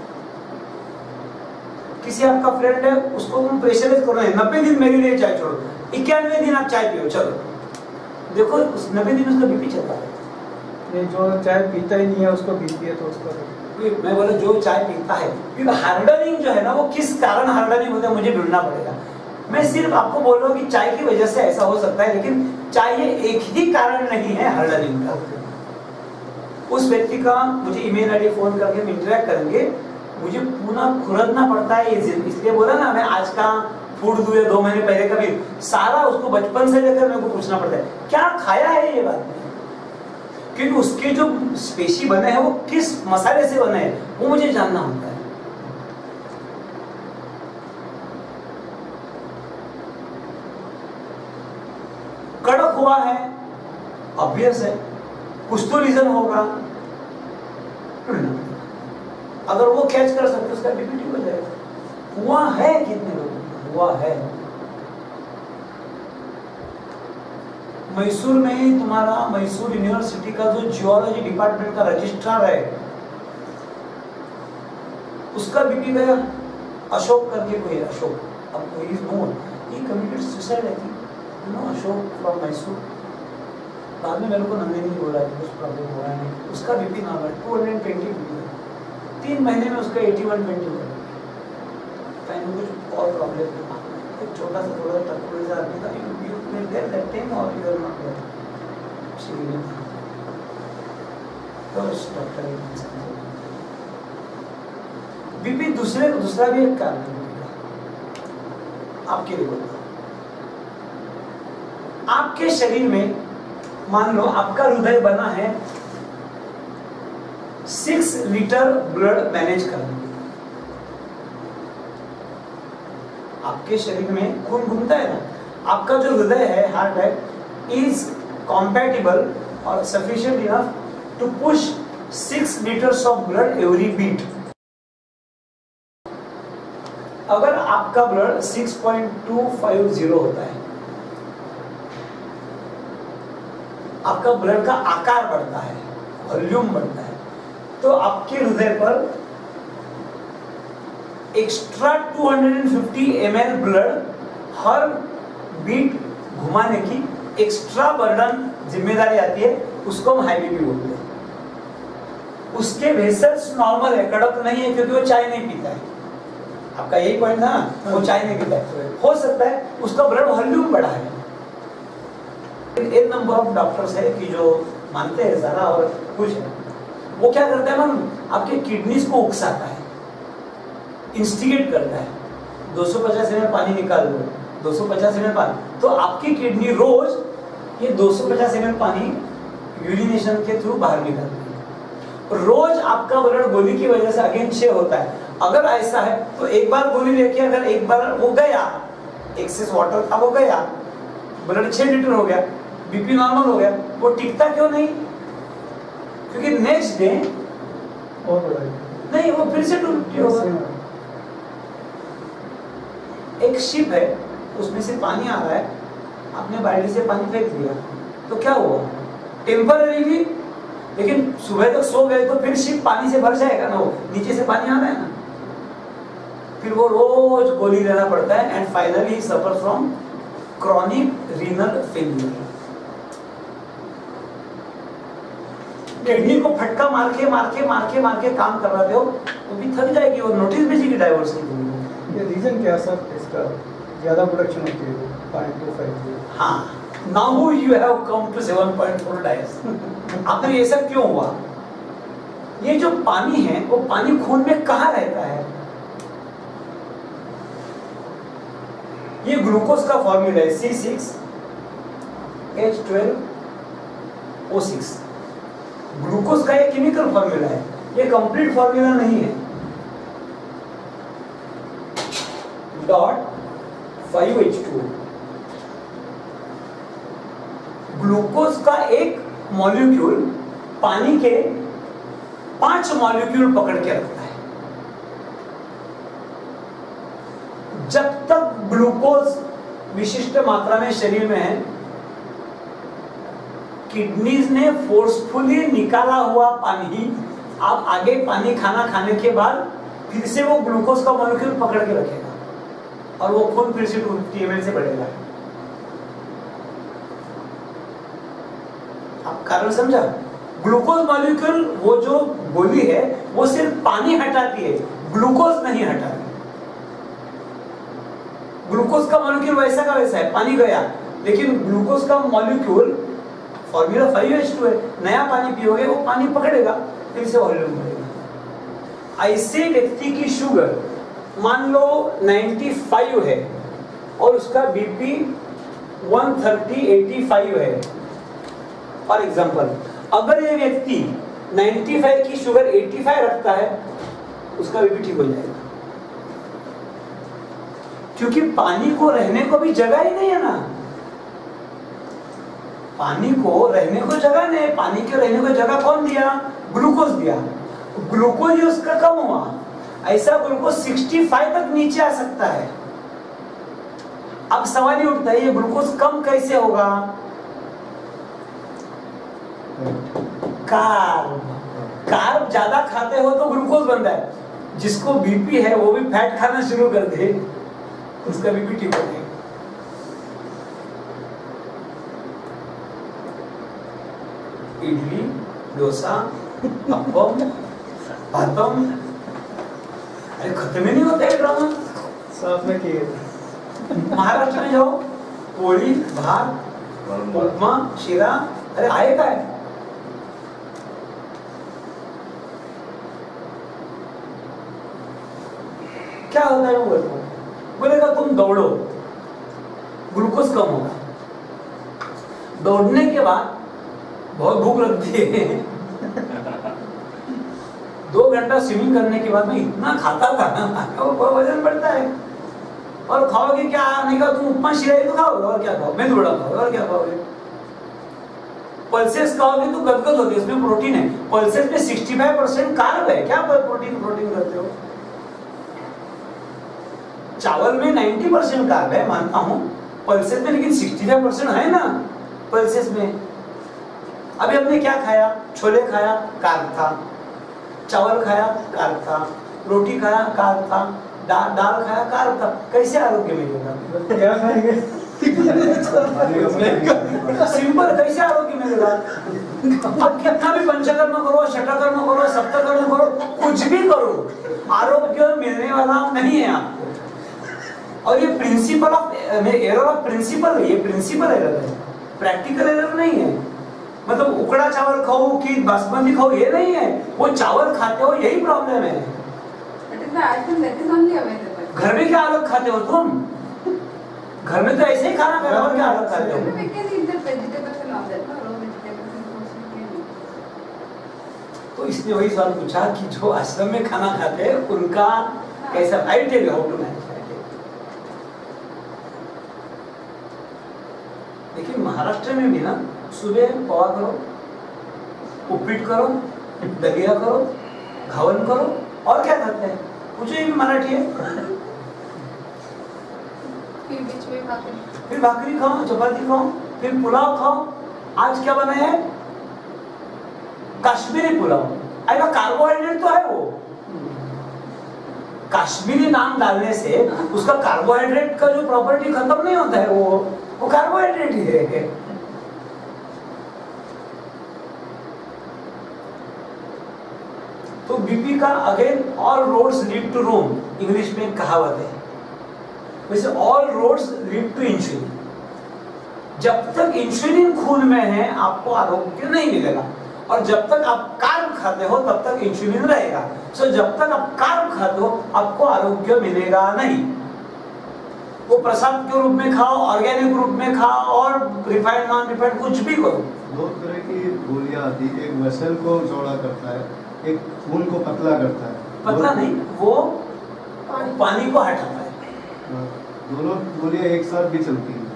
A: किसी आपका फ्रेंड है, उसको तुम प्रेशराइज करो, 90 दिन मेरे लिए चाय छोड़ो, 91वें दिन आप चाय पियो, चलो देखो उस 90 दिन उसका बीपी चलता है।
B: ये जो चाय पीता ही नहीं है उसको बीपी है तो उसका
A: मैं बोला जो चाय पीता है, क्योंकि हार्डनिंग जो है ना, वो किस कारण हार्डनिंग होता है मुझे ढूंढना पड़ेगा। मैं सिर्फ आपको बोल रहा हूँ कि चाय की वजह से ऐसा हो सकता है, लेकिन चाय ये एक ही कारण नहीं है हार्डनिंग का। उस व्यक्ति का मुझे ईमेल आईडी फोन करके हम इंटरेक्ट करेंगे, मुझे पूरा खुरदना पड़ता है, इसलिए बोला ना मैं आज का फूड दूं या 2 महीने पहले का भी, सारा उसको बचपन से लेकर मेरे को पूछना पड़ता है क्या खाया है ये बात नहीं, क्योंकि उसके जो स्पेशी बने हैं वो किस मसाले से बने हैं वो मुझे जानना होता है। कड़क हुआ है, ऑब्वियस है, कुछ तो रीजन होगा, अगर वो कैच कर सकते उसका बीपी हो जाएगा। हुआ है कितने लोगों को हुआ है? मैसूर में तुम्हारा मैसूर यूनिवर्सिटी का जो जियोलॉजी डिपार्टमेंट का रजिस्ट्रार है उसका बीपी गया, अशोक करके कोई, अशोक, अब कोई is known, he committed suicide I think, you know Ashok from Mysore. बाद में मेरे को नंदिनी बोला कि कुछ प्रॉब्लम हो रहा है, उसका बीपी नॉर्मल 220 बीपी, 3 महीने में उसका 81-20 हो गया। कुछ और प्रॉब्लम था, एक छोटा सा थोड़ा टकराई सा आदमी था, you will there that time और you are not there, she तो डॉक्टर बीपी दूसरा भी एक कारण है आपके लिए बोलता हूं। आपके शरीर में मान लो आपका हृदय बना है 6 लीटर ब्लड मैनेज करने के लिए। आपके शरीर में खून घूमता है ना, आपका जो हृदय है, हार्ट है, इज कॉम्पैटिबल और sufficient enough to push 6 litres of blood every beat. अगर आपका ब्लड 6.250 होता है, आपका ब्लड का आकार बढ़ता है, वॉल्यूम बढ़ता है, तो आपके हृदय पर एक्स्ट्रा 250 ml ब्लड हर बीट घुमाने की एक्स्ट्रा बर्डन जिम्मेदारी आती है, उसको हम हाई बीपी बोलते हैं। उसके वेसल्स नॉर्मल है, कड़क नहीं है, क्योंकि वो चाय नहीं पीता है। आपका यही पॉइंट था ना, वो चाय नहीं पीता है, हो सकता है उसका ब्लड वॉल्यूम बढ़ा है। एक नंबर ऑफ डॉक्टर्स है कि जो मानते हैं ज़रा और कुछ है, वो क्या करता है ना, आपके किडनीज को उकसाता है, इंस्टिगेट करता है, 250 ml पानी निकाल दो, 250 ml पानी, तो आपकी किडनी रोज ये 250 ml पानी यूरिनेशन के थ्रू बाहर निकालती है। रोज आपका ब्लड गोली की वजह से अगेन 6 होता है। अगर ऐसा है तो एक बार गोली लेके अगर एक बार वो गया, एक्सेस वाटर था वो गया, ब्लड 6 लीटर हो गया, बीपी नॉर्मल हो गया, वो टिकता क्यों नहीं? क्योंकि नेक्स्ट डे
B: और
A: नहीं, वो फिर से 250 होगा। एक शिप है, उसमें से पानी आ रहा है, आपने बाल्टी से पानी फेंक दिया, तो क्या हुआ? टेम्पररीली, लेकिन सुबह तक सो गए तो फिर शिप पानी से भर जाएगा ना, वो नीचे से पानी आ रहा है ना, फिर वो रोज गोली लेना पड़ता है and finally suffer from chronic renal failure. Kidney को फटका मार के काम करवाते हो, वो भी थक जाएगी, वो नोटिस भेजेगी डाइवोर्स की।
B: ये रीजन क्या सर इसका? ज्यादा प्रोडक्शन होती है 0.25।
A: हाँ, now you have come to 7.4 डायस। आखिर ये सब क्यों हुआ? ये जो पानी है वो पानी खून में कहाँ रहता है? ये ग्लूकोज का फॉर्मूला है C6H12O6। ग्लूकोज का ये केमिकल फॉर्मूला है, ये कंप्लीट फॉर्मूला नहीं है। .5H2O। ग्लूकोज का एक मॉलिक्यूल पानी के 5 मॉलिक्यूल पकड़ के रखता है। जब तक ग्लूकोज विशिष्ट मात्रा में शरीर में है, किडनीज ने फोर्सफुली निकाला हुआ पानी, आप आगे पानी खाने के बाद फिर से वो ग्लूकोज का मॉलिक्यूल पकड़ के रखेगा और वो खून फिर से 250 ml से बढ़ेगा। आप कारण समझा? ग्लूकोज मॉलिक्यूल, वो जो गोली है वो सिर्फ पानी हटाती है, ग्लूकोज नहीं हटाती। ग्लूकोज का मॉलिक्यूल वैसा का वैसा है, पानी गया, लेकिन ग्लूकोज का मॉलिक्यूल फॉर्मूला 5H2 है, नया पानी पियोगे वो पानी पकड़ेगा, फिर से वॉल्यूम बढ़ेगा। ऐसे व्यक्ति की शुगर मान लो 95 है, और उसका बीपी 130/85 है फॉर एग्जांपल, अगर ये व्यक्ति 95 की शुगर 85 रखता है, उसका बीपी ठीक हो जाएगा, क्योंकि पानी को रहने को भी जगह ही नहीं है ना। पानी को रहने को जगह नहीं, पानी के रहने को जगह कौन दिया? ग्लूकोज दिया। ग्लूकोज उसका कम हुआ, ऐसा ग्लूकोज 65 तक नीचे आ सकता है। अब सवाल ये उठता है, ये ग्लूकोज कम कैसे होगा? कार्ब ज्यादा खाते हो तो ग्लूकोज बनता है। जिसको बीपी है वो भी फैट खाना शुरू कर दे, उसका बीपी ठीक हो जाएगा। इडली, डोसा, अप्पम, भातम, अरे खत्म ही नहीं होता है ड्रामा।
B: साथ में किए
A: महाराष्ट्र में जाओ, पोळी, भात, उपमा, शिरा, अरे आहे काय? क्या होता है वो? बोलेगा तुम दौड़ो, ग्लूकोज कम होगा। दौड़ने के बाद बहुत भूख लगती है 2 घंटा स्विमिंग करने के बाद मैं इतना खाता था ना, वो वजन बढ़ता है। और खाओगे क्या? नहीं खाओ तुम, उपमा शिरा ही तो खाओगे, और क्या खाओगे? मेंदू वड़ा खाओगे, और क्या खाओगे? पल्सेस खाओगे तो गदगद होती है, उसमें प्रोटीन है। पल्सेस में 65% कार्ब है, क्या प्रोटीन करते हो? चावल में 90% कार्ब है, मानता हूं, पल्सेस में लेकिन 65% है ना पल्सेस में। अभी हमने क्या खाया? छोले खाया, कार्ब था। चावल खाया, कार्ब था। रोटी खाया, कार्ब था। दाल खाया, कार्ब था। कैसे आरोग्य मिलेगा?
B: क्या खाएंगे?
A: सिंपल, कैसे आरोग्य मिलेगा? अब कितना भी पंचकर्म करो, षटकर्म करो, सप्तकर्म करो, कुछ भी करो, आरोग्य मिलने वाला नहीं है आपको। और ये principle of error of principle है, ये प्रिंसिपल एरर है, प्रैक्टिकल एरर नहीं है। मतलब उकड़ा चावल खाओ कि बासमती खाओ ये नहीं है, वो चावल खाते हो यही प्रॉब्लम है। घर में क्या अलग खाते हो तुम? घर में तो ऐसे ही खाना खाते हो, क्या अलग खाते हो? तो इसने वही सवाल पूछा कि जो आश्रम में खाना खाते हैं उनका कैसा? I tell you how to manage. देखिए महाराष्ट्र में भी ना सुबह पोहा करो, उपीट करो, दलिया करो, घावन करो, और क्या खाते हैं? मुझे भी मराठी है। फिर भाकरी खाओ, चपाती खाओ, फिर पुलाव खाओ। आज क्या बना है? काश्मीरी पुलाव। अरे कार्बोहाइड्रेट तो है वो। काश्मीरी नाम डालने से उसका कार्बोहाइड्रेट का जो प्रॉपर्टी खत्म नहीं होता है, वो कार्बोहाइड्रेट ही है। तो बीपी का again all roads lead to Rome, English में कहावत है। वैसे all roads lead to insulin. जब तक इंसुलिन खून में है आपको आरोग्य नहीं मिलेगा, और जब तक आप कार्ब खाते हो तब तक इंसुलिन रहेगा। सो जब तक आप कार्ब खाते हो आपको आरोग्य मिलेगा नहीं। वो प्रसाद के रूप में खाओ, ऑर्गेनिक रूप में खाओ, और रिफाइंड नॉन रिफाइंड कुछ भी करो।
C: 2 तरह की गोलियां आती है, एक वेसल को चौड़ा करता है, एक खून को पतला करता है।
A: पतला नहीं, वो पानी को हटाता है।
C: दोनों गोलियां एक साथ भी चलती हैं।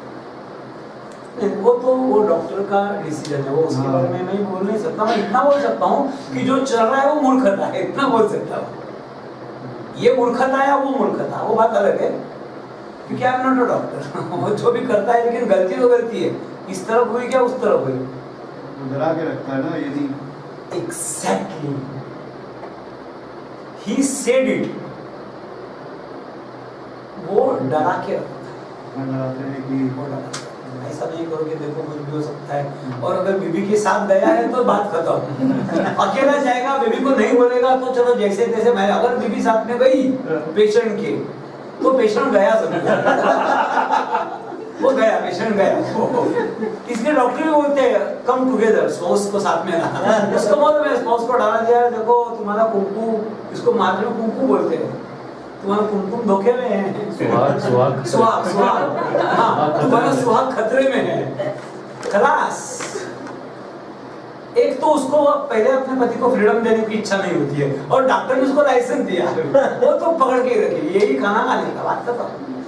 A: वो तो वो डॉक्टर का डिसीजन है, वो उसके बारे में मैं बोल नहीं सकता। मैं इतना बोल सकता हूँ कि जो चल रहा है वो मूर्खता है, इतना बोल सकता हूँ। ये मूर्खता है, वो मूर्खता, वो बात अलग है, क्योंकि I am not a doctor. वो जो भी करता है, लेकिन गलती तो गलती है, इस तरफ हुई क्या उस तरफ हुई।
C: डरा के रखता है ना, यदि
A: Exactly. He said it. वो डरा के रखता
C: डराते हैं कि
A: वो डरा ऐसा नहीं करो कि देखो कुछ भी हो सकता है। और अगर बीबी के साथ गया है तो बात खत्म। अकेला जाएगा, बीबी को नहीं बोलेगा तो चलो जैसे तैसे। मैं अगर बीबी साथ में गई पेशेंट के, तो पेशेंट गया जरूर। वो गया, पेशेंट गया। इसलिए डॉक्टर भी बोलते हैं कम टुगेदर, स्पाउस को साथ में रखना। उसको बोलते हैं स्पाउस को डाला दिया, देखो तुम्हारा कुंकू, इसको मारने में कुंकू बोलते हैं। तुम्हारा कुमकुम धोखे में है,
D: सुहाग सुहाग
A: सुहाग सुहाग, हाँ तुम्हारा सुहाग खतरे में है। खलास। एक तो उसको पहले अपने पति को फ्रीडम देने की इच्छा नहीं होती है और डॉक्टर ने उसको लाइसेंस दिया, वो तो पकड़ के रखी, यही खाना खाने का बात खत्म।